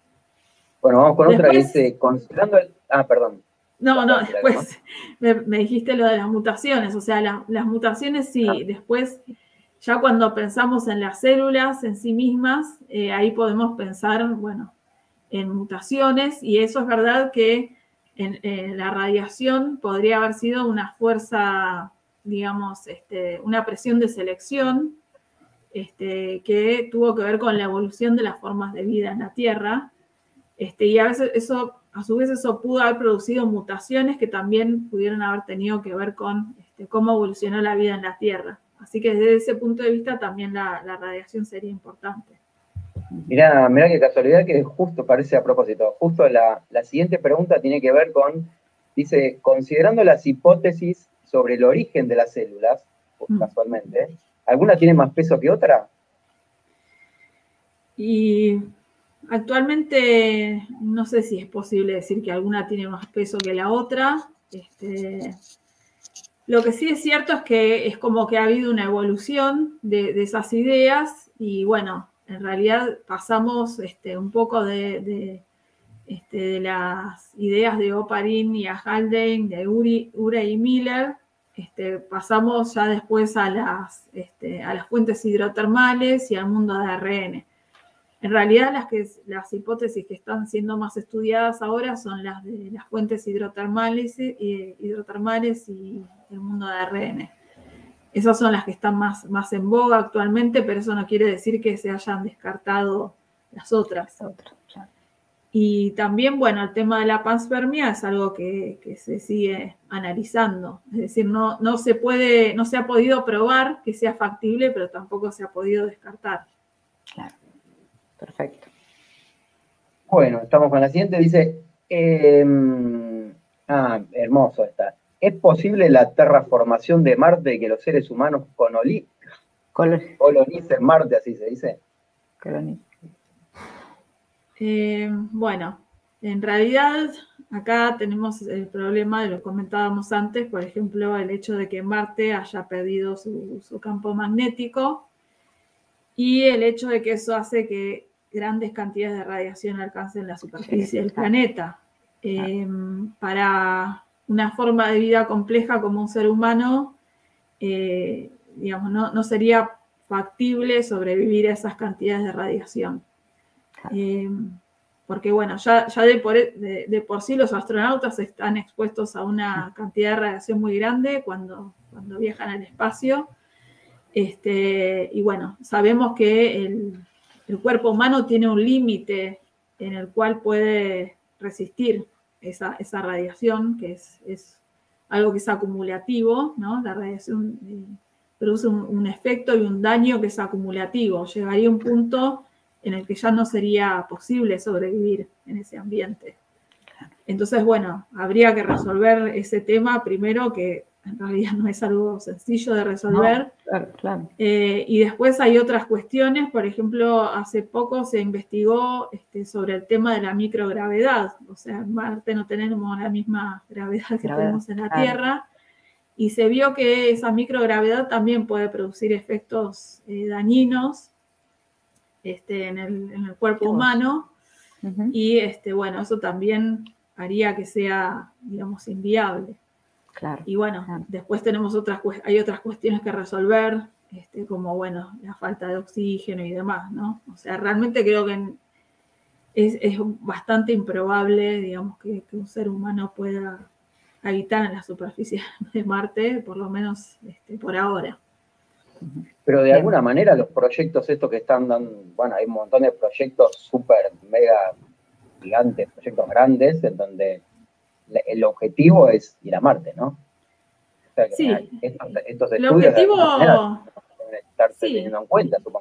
Bueno, vamos con Después, otra que dice, considerando el... Ah, perdón. No, no, después me, me dijiste lo de las mutaciones, o sea, la, las mutaciones sí, ah. después... Ya cuando pensamos en las células en sí mismas, eh, ahí podemos pensar, bueno, en mutaciones, y eso es verdad que en, en la radiación podría haber sido una fuerza, digamos, este, una presión de selección este, que tuvo que ver con la evolución de las formas de vida en la Tierra, este, y a veces eso, a su vez eso pudo haber producido mutaciones que también pudieron haber tenido que ver con este, cómo evolucionó la vida en la Tierra. Así que desde ese punto de vista también la, la radiación sería importante. Mirá, mirá qué casualidad que justo parece a propósito. Justo la, la siguiente pregunta tiene que ver con, dice, considerando las hipótesis sobre el origen de las células, mm. casualmente, ¿alguna tiene más peso que otra? Y actualmente no sé si es posible decir que alguna tiene más peso que la otra. Este... Lo que sí es cierto es que es como que ha habido una evolución de, de esas ideas y bueno, en realidad pasamos este, un poco de, de, este, de las ideas de Oparin y a Haldane, de Uri, Urey y Miller, este, pasamos ya después a las, este, a las fuentes hidrotermales y al mundo de A R N. En realidad las, que, las hipótesis que están siendo más estudiadas ahora son las de las fuentes hidrotermales y, hidrotermales y el mundo de A R N. Esas son las que están más, más en boga actualmente, pero eso no quiere decir que se hayan descartado las otras. Otra, claro. Y también, bueno, el tema de la panspermia es algo que, que se sigue analizando. Es decir, no, no se puede, no se ha podido probar que sea factible, pero tampoco se ha podido descartar. Claro. Perfecto. Bueno, estamos con la siguiente. Dice, eh, ah, hermoso esta. ¿Es posible la terraformación de Marte y que los seres humanos coloni Col colonicen Marte, así se dice? Colonia. Eh, bueno, en realidad acá tenemos el problema de lo que comentábamos antes, por ejemplo, el hecho de que Marte haya perdido su, su campo magnético y el hecho de que eso hace que grandes cantidades de radiación alcancen la superficie Sí, del claro. planeta. Eh, para una forma de vida compleja como un ser humano, eh, digamos, no, no sería factible sobrevivir a esas cantidades de radiación. Eh, porque bueno, ya, ya de, por, de, de por sí los astronautas están expuestos a una cantidad de radiación muy grande cuando, cuando viajan al espacio. Este, y bueno, sabemos que el, el cuerpo humano tiene un límite en el cual puede resistir esa, esa radiación, que es, es algo que es acumulativo, ¿no? La radiación eh, produce un, un efecto y un daño que es acumulativo. Llegaría a un punto en el que ya no sería posible sobrevivir en ese ambiente. Entonces, bueno, habría que resolver ese tema primero, que en realidad no es algo sencillo de resolver. No, claro, claro. Eh, y después hay otras cuestiones, por ejemplo, hace poco se investigó este, sobre el tema de la microgravedad. O sea, en Marte no tenemos la misma gravedad que Gravedad, tenemos en la claro. Tierra. Y se vio que esa microgravedad también puede producir efectos eh, dañinos Este, en, el, en el cuerpo humano, uh-huh. y este, bueno, eso también haría que sea, digamos, inviable. Claro, y bueno, claro. después tenemos otras, hay otras cuestiones que resolver, este, como, bueno, la falta de oxígeno y demás, ¿no? O sea, realmente creo que es, es bastante improbable, digamos, que, que un ser humano pueda habitar en la superficie de Marte, por lo menos este, por ahora. Pero de Bien. alguna manera los proyectos estos que están dando, bueno, hay un montón de proyectos súper, mega, gigantes, proyectos grandes, en donde el objetivo es ir a Marte, ¿no? O sea, que Sí. estos, estos El estudios objetivo, de alguna manera deben estarse sí. teniendo en cuenta, supongo.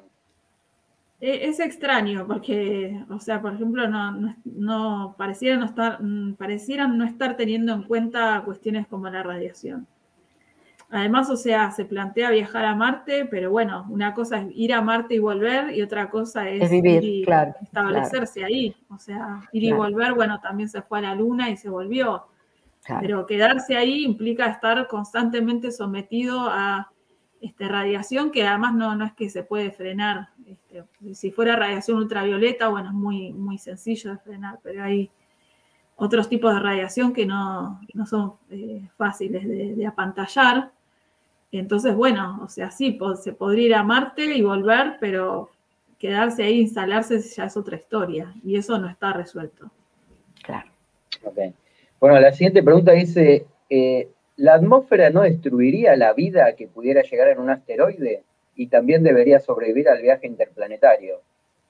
Es extraño porque, o sea, por ejemplo, no, no, no pareciera no estar, parecieran no estar teniendo en cuenta cuestiones como la radiación. Además, o sea, se plantea viajar a Marte, pero bueno, una cosa es ir a Marte y volver, y otra cosa es, es vivir, ir y claro, establecerse claro. ahí. O sea, ir claro. y volver, bueno, también se fue a la Luna y se volvió. Claro. Pero quedarse ahí implica estar constantemente sometido a este, radiación, que además no, no es que se puede frenar. Este, si fuera radiación ultravioleta, bueno, es muy, muy sencillo de frenar, pero hay otros tipos de radiación que no, no son eh, fáciles de, de apantallar. Entonces, bueno, o sea, sí, se podría ir a Marte y volver, pero quedarse ahí, instalarse, ya es otra historia, y eso no está resuelto. Claro. Okay. Bueno, la siguiente pregunta dice, eh, ¿la atmósfera no destruiría la vida que pudiera llegar en un asteroide? Y también debería sobrevivir al viaje interplanetario.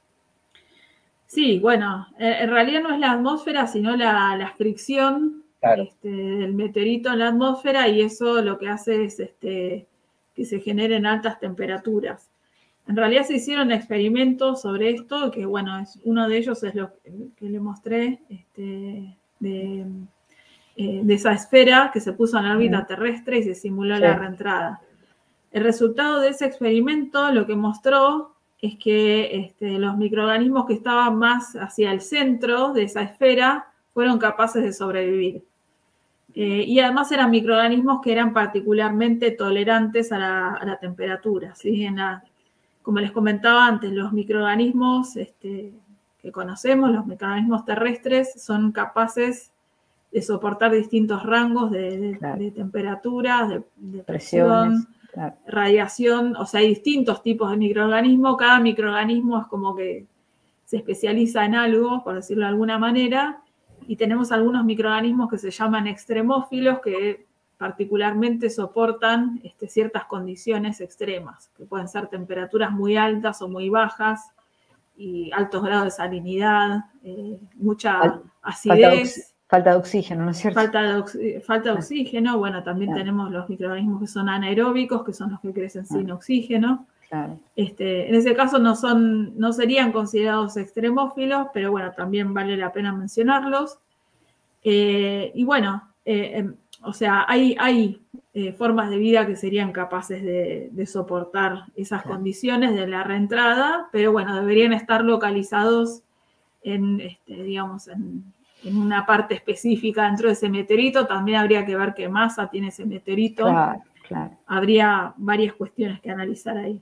Sí, bueno, en realidad no es la atmósfera, sino la, la fricción claro. este, del meteorito en la atmósfera, y eso lo que hace es este, que se generen altas temperaturas. En realidad se hicieron experimentos sobre esto, que bueno, es, uno de ellos es lo que le mostré, este, de, eh, de esa esfera que se puso en la órbita mm. terrestre y se simuló sí. la reentrada. El resultado de ese experimento lo que mostró es que este, los microorganismos que estaban más hacia el centro de esa esfera fueron capaces de sobrevivir. Eh, y además eran microorganismos que eran particularmente tolerantes a la, a la temperatura. ¿sí? En la, como les comentaba antes, los microorganismos este, que conocemos, los microorganismos terrestres, son capaces de soportar distintos rangos de, de, claro. de temperaturas, de, de presión, claro. radiación. O sea, hay distintos tipos de microorganismos. Cada microorganismo es como que se especializa en algo, por decirlo de alguna manera, y tenemos algunos microorganismos que se llaman extremófilos, que particularmente soportan este, ciertas condiciones extremas, que pueden ser temperaturas muy altas o muy bajas, y altos grados de salinidad, eh, mucha Fal- acidez. Falta de oxígeno, ¿no es cierto? Falta de, oxi- falta de oxígeno, bueno, también Claro. tenemos los microorganismos que son anaeróbicos, que son los que crecen sin Claro. oxígeno. Claro. Este, en ese caso no, son, no serían considerados extremófilos, pero bueno, también vale la pena mencionarlos. Eh, y bueno, eh, eh, o sea, hay, hay eh, formas de vida que serían capaces de, de soportar esas Claro. condiciones de la reentrada, pero bueno, deberían estar localizados en, este, digamos, en, en una parte específica dentro de ese meteorito. También habría que ver qué masa tiene ese meteorito. Claro, claro. Habría varias cuestiones que analizar ahí.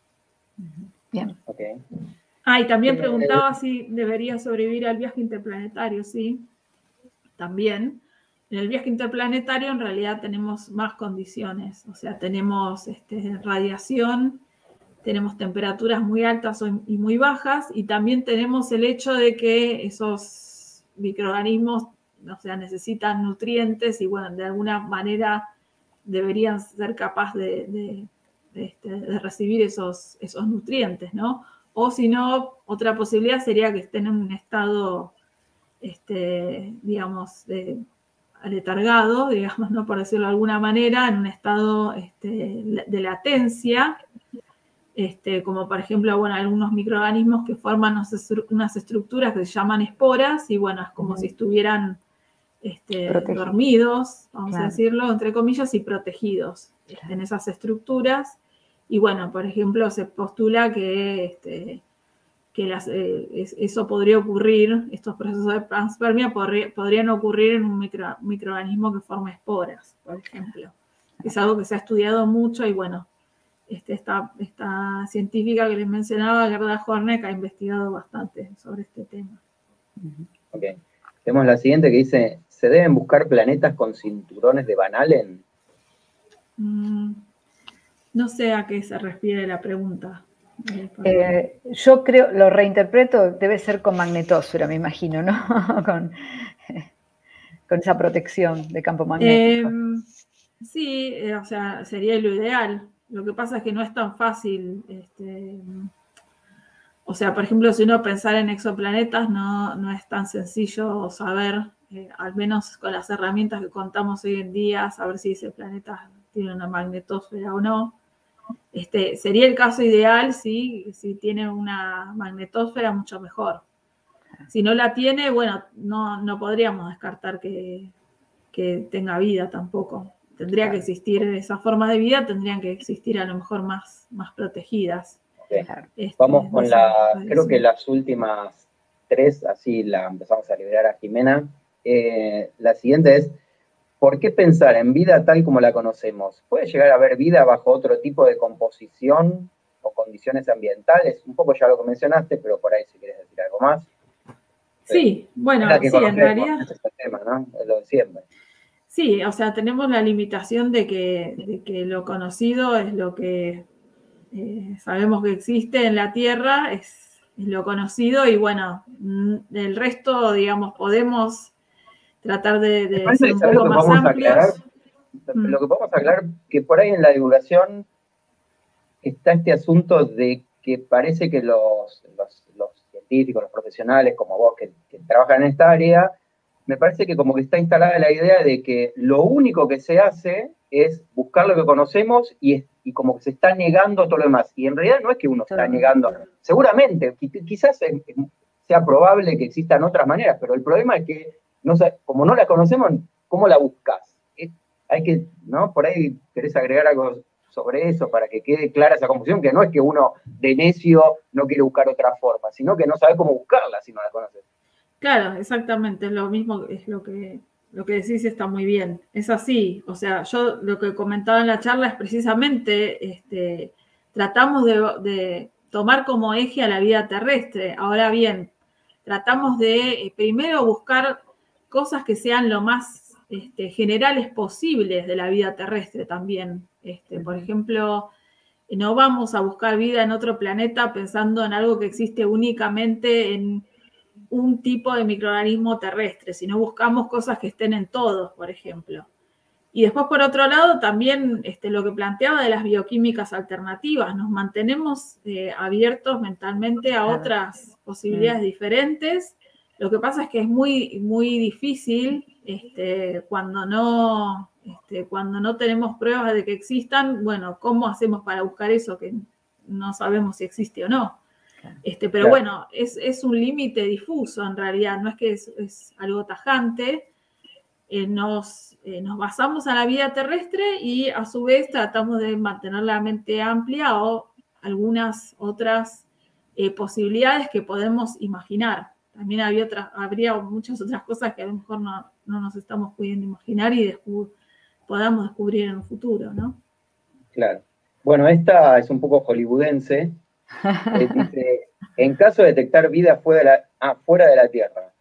Bien. Okay. Ah, y también Eh, preguntaba si debería sobrevivir al viaje interplanetario, sí. También. En el viaje interplanetario en realidad tenemos más condiciones, o sea, tenemos este, radiación, tenemos temperaturas muy altas y muy bajas, y también tenemos el hecho de que esos microorganismos, o sea, necesitan nutrientes y bueno, de alguna manera deberían ser capaces de, de, de, este, de recibir esos, esos nutrientes, ¿no? O si no, otra posibilidad sería que estén en un estado, este, digamos, de, aletargado, digamos, ¿no? Por decirlo de alguna manera, en un estado este, de latencia, este, como por ejemplo, bueno, algunos microorganismos que forman unas estructuras que se llaman esporas, y bueno, es como uh-huh. si estuvieran este, dormidos, vamos claro. a decirlo, entre comillas, y protegidos claro. este, en esas estructuras. Y bueno, por ejemplo, se postula que, este, que las, eh, es, eso podría ocurrir, estos procesos de panspermia podría, podrían ocurrir en un micro, microorganismo que forma esporas, por ejemplo. Es algo que se ha estudiado mucho y bueno, este, esta, esta científica que les mencionaba, Gerda Horneck, ha investigado bastante sobre este tema. Ok. Tenemos la siguiente que dice, ¿se deben buscar planetas con cinturones de Van Allen? Mm, no sé a qué se refiere la pregunta. Eh, yo creo, lo reinterpreto, debe ser con magnetosfera, me imagino, ¿no? con, con esa protección de campo magnético. Eh, sí, eh, o sea, sería lo ideal. Lo que pasa es que no es tan fácil. Este, o sea, por ejemplo, si uno pensara en exoplanetas, no, no es tan sencillo saber, eh, al menos con las herramientas que contamos hoy en día, saber si ese planeta tiene una magnetosfera o no. Este, sería el caso ideal si, si tiene una magnetosfera, mucho mejor. Si no la tiene, bueno, no, no podríamos descartar que, que tenga vida tampoco. Tendría claro. que existir esas formas de vida, tendrían que existir a lo mejor más, más protegidas. Okay. Este, Vamos con no la, sé, creo que las últimas tres, así la empezamos a liberar a Jimena. Eh, la siguiente es, ¿por qué pensar en vida tal como la conocemos? ¿Puede llegar a haber vida bajo otro tipo de composición o condiciones ambientales? Un poco ya lo que mencionaste, pero por ahí si quieres decir algo más. Sí, bueno, es la que sí, en realidad. Ese es el tema, ¿no? Es lo de siempre. Sí, o sea, tenemos la limitación de que, de que lo conocido es lo que eh, sabemos que existe en la Tierra, es, es lo conocido, y bueno, el resto, digamos, podemos tratar de, de ser un poco más amplios. Aclarar, mm. Lo que podemos aclarar, que por ahí en la divulgación está este asunto de que parece que los, los, los científicos, los profesionales como vos que, que trabajan en esta área, me parece que como que está instalada la idea de que lo único que se hace es buscar lo que conocemos y, y como que se está negando todo lo demás. Y en realidad no es que uno está negando. Seguramente, quizás sea probable que existan otras maneras, pero el problema es que no, como no la conocemos, ¿cómo la buscas? Hay que, ¿no? Por ahí querés agregar algo sobre eso para que quede clara esa confusión, que no es que uno de necio no quiere buscar otra forma, sino que no sabe cómo buscarla si no la conoces. Claro, exactamente, es lo mismo, es lo que, lo que decís, está muy bien. Es así, o sea, yo lo que comentaba en la charla es precisamente, este, tratamos de, de tomar como eje a la vida terrestre. Ahora bien, tratamos de eh, primero buscar cosas que sean lo más este, generales posibles de la vida terrestre también. Este, por ejemplo, no vamos a buscar vida en otro planeta pensando en algo que existe únicamente en un tipo de microorganismo terrestre, sino buscamos cosas que estén en todos, por ejemplo. Y después, por otro lado, también este, lo que planteaba de las bioquímicas alternativas, nos mantenemos eh, abiertos mentalmente a otras posibilidades diferentes. Lo que pasa es que es muy, muy difícil este, cuando, no, este, cuando no tenemos pruebas de que existan, bueno, ¿cómo hacemos para buscar eso que no sabemos si existe o no? Este, pero claro. Bueno, es, es un límite difuso en realidad, no es que es, es algo tajante. Eh, nos, eh, nos basamos a la vida terrestre y a su vez tratamos de mantener la mente amplia o algunas otras eh, posibilidades que podemos imaginar. También había otras, habría muchas otras cosas que a lo mejor no, no nos estamos pudiendo imaginar y descub- podamos descubrir en un futuro, ¿no? Claro. Bueno, esta es un poco hollywoodense. Eh, dice, en caso de detectar vida fuera de la, ah, fuera de la Tierra,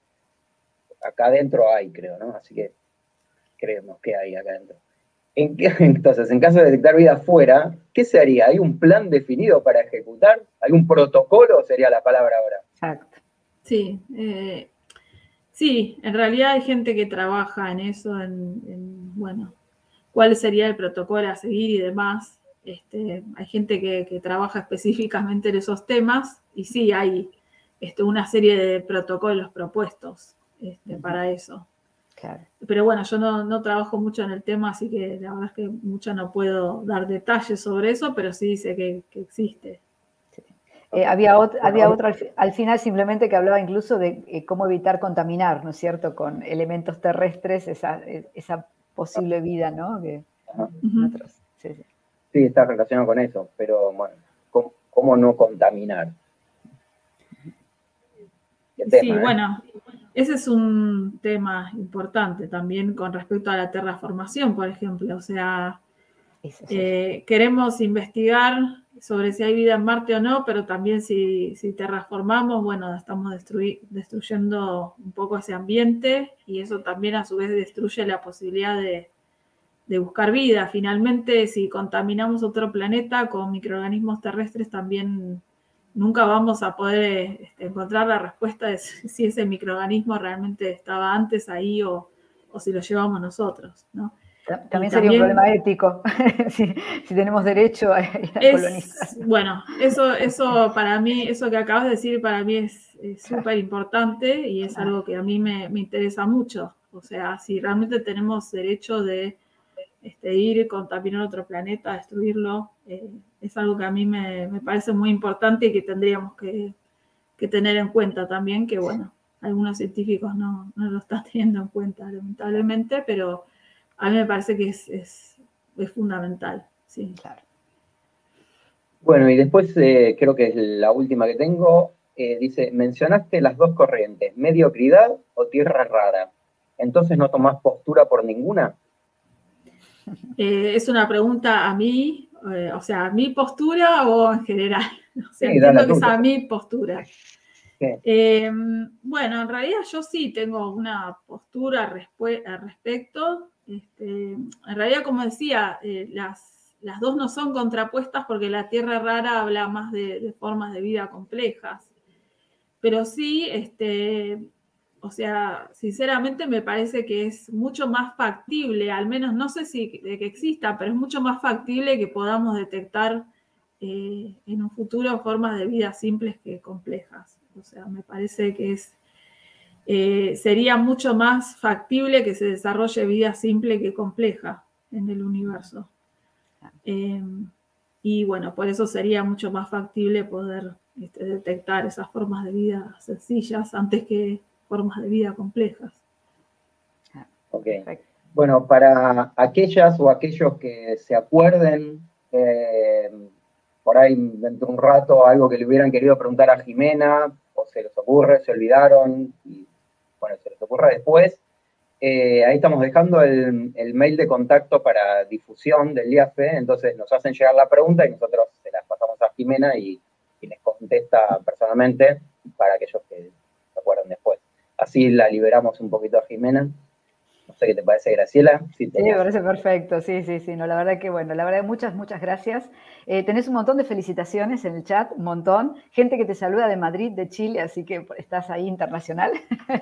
acá adentro hay, creo, ¿no? Así que creemos que hay acá adentro. ¿En qué, entonces, en caso de detectar vida afuera, ¿qué se haría? ¿Hay un plan definido para ejecutar? ¿Hay un protocolo? Sería la palabra ahora. Exacto. Sí, eh, sí, en realidad hay gente que trabaja en eso, en, en bueno, cuál sería el protocolo a seguir y demás. Este, hay gente que, que trabaja específicamente en esos temas y sí, hay este, una serie de protocolos propuestos este, uh-huh. para eso. Claro. Pero bueno, yo no, no trabajo mucho en el tema, así que la verdad es que mucho no puedo dar detalles sobre eso, pero sí sé que, que existe. Sí. Eh, había otro, había otro al, al final simplemente que hablaba incluso de eh, cómo evitar contaminar, ¿no es cierto?, con elementos terrestres, esa, esa posible vida, ¿no? Que, uh-huh. otros, sí, sí. sí, está relacionado con eso, pero bueno, ¿cómo, cómo no contaminar? Tema, sí, ¿eh? Bueno, ese es un tema importante también con respecto a la terraformación, por ejemplo. O sea, eso, sí. eh, queremos investigar sobre si hay vida en Marte o no, pero también si, si terraformamos, bueno, estamos destruy- destruyendo un poco ese ambiente y eso también a su vez destruye la posibilidad de, de buscar vida. Finalmente, si contaminamos otro planeta con microorganismos terrestres, también nunca vamos a poder este, encontrar la respuesta de si ese microorganismo realmente estaba antes ahí o, o si lo llevamos nosotros, ¿no? También, también sería un problema ético, si, si tenemos derecho a, a colonizar. Bueno, eso, eso para mí, eso que acabas de decir para mí es súper importante y es algo que a mí me, me interesa mucho. O sea, si realmente tenemos derecho de este, ir, contaminar otro planeta, destruirlo, eh, es algo que a mí me, me parece muy importante y que tendríamos que, que tener en cuenta también, que bueno, algunos científicos no, no lo están teniendo en cuenta, lamentablemente, pero a mí me parece que es, es, es fundamental, sí. Claro. Bueno, y después eh, creo que es la última que tengo, eh, dice, mencionaste las dos corrientes, mediocridad o tierra rara, entonces no tomás postura por ninguna. Eh, es una pregunta a mí, eh, o sea, ¿a mi postura o en general? O sea, sí, entiendo que es a mi postura. Sí. Eh, bueno, en realidad yo sí tengo una postura al respecto. Este, en realidad, como decía, eh, las, las dos no son contrapuestas porque la tierra rara habla más de, de formas de vida complejas. Pero sí, este, o sea, sinceramente me parece que es mucho más factible, al menos no sé si de que exista, pero es mucho más factible que podamos detectar eh, en un futuro formas de vida simples que complejas. O sea, me parece que es eh, sería mucho más factible que se desarrolle vida simple que compleja en el universo. Eh, y bueno, por eso sería mucho más factible poder este, detectar esas formas de vida sencillas antes que formas de vida complejas. Ok. Bueno, para aquellas o aquellos que se acuerden, eh, por ahí dentro de un rato, algo que le hubieran querido preguntar a Jimena, o se les ocurre, se olvidaron, y bueno, se les ocurre después, eh, ahí estamos dejando el, el mail de contacto para difusión del I A F E, entonces nos hacen llegar la pregunta y nosotros se las pasamos a Jimena y, y les contesta personalmente para aquellos que se acuerden después. Así la liberamos un poquito a Jimena. sé qué te parece, Graciela. Sí, sí, me parece perfecto, sí, sí, sí, no, la verdad que bueno, la verdad muchas, muchas gracias. Eh, tenés un montón de felicitaciones en el chat, un montón, gente que te saluda de Madrid, de Chile, así que estás ahí internacional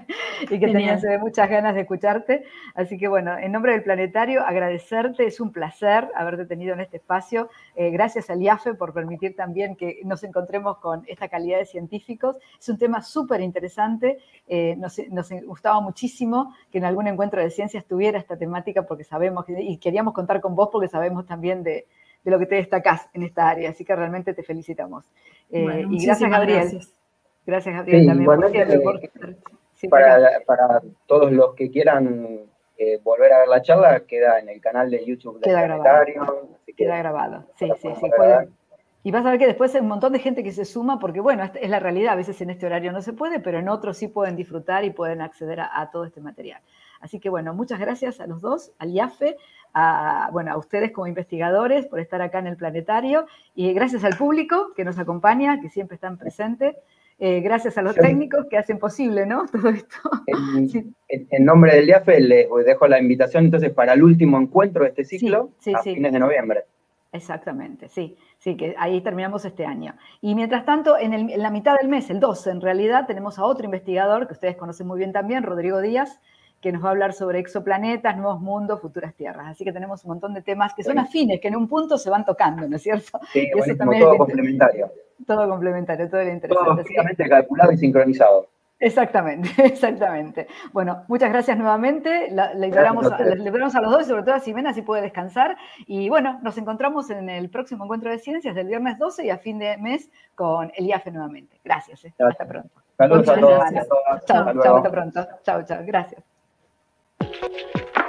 y que tenían muchas ganas de escucharte, así que bueno, en nombre del Planetario, agradecerte, es un placer haberte tenido en este espacio, eh, gracias al I A F E por permitir también que nos encontremos con esta calidad de científicos, es un tema súper interesante, eh, nos, nos gustaba muchísimo que en algún encuentro de ciencias tuviera esta temática porque sabemos, que, y queríamos contar con vos porque sabemos también de, de lo que te destacás en esta área, así que realmente te felicitamos. Eh, bueno, y gracias, Gabriel. Gracias, gracias Gabriel, sí, también igualmente, por siempre, por, sí, para, para todos los que quieran eh, volver a ver la charla, queda en el canal de YouTube del queda Planetario. Grabado. Así que queda grabado, sí, sí, sí. Pueden, y vas a ver que después hay un montón de gente que se suma, porque bueno, es la realidad, a veces en este horario no se puede, pero en otros sí pueden disfrutar y pueden acceder a, a todo este material. Así que bueno, muchas gracias a los dos, al I A F E, a, bueno, a ustedes como investigadores por estar acá en el Planetario, y gracias al público que nos acompaña, que siempre están presentes, eh, gracias a los técnicos que hacen posible, ¿no? Todo esto. En, sí. en, en nombre del I A F E les dejo la invitación entonces para el último encuentro de este ciclo, sí, sí, a sí. fines de noviembre. Exactamente, sí, sí, que ahí terminamos este año. Y mientras tanto, en, el, en la mitad del mes, el doce, en realidad, tenemos a otro investigador que ustedes conocen muy bien también, Rodrigo Díaz, que nos va a hablar sobre exoplanetas, nuevos mundos, futuras tierras. Así que tenemos un montón de temas que son afines, que en un punto se van tocando, ¿no es cierto? Sí, y bueno, eso también todo es complementario. Todo complementario, todo lo interesante. Todo fríamente calculado y sincronizado. Exactamente, exactamente. Bueno, muchas gracias nuevamente. La, la liberamos, a, les liberamos a los dos y sobre todo a Ximena, así puede descansar. Y bueno, nos encontramos en el próximo encuentro de ciencias del viernes doce y a fin de mes con el I A F E nuevamente. Gracias. Eh. Hasta pronto. Saludos a todos. Chao, chao, hasta pronto. Chao, chao. Gracias.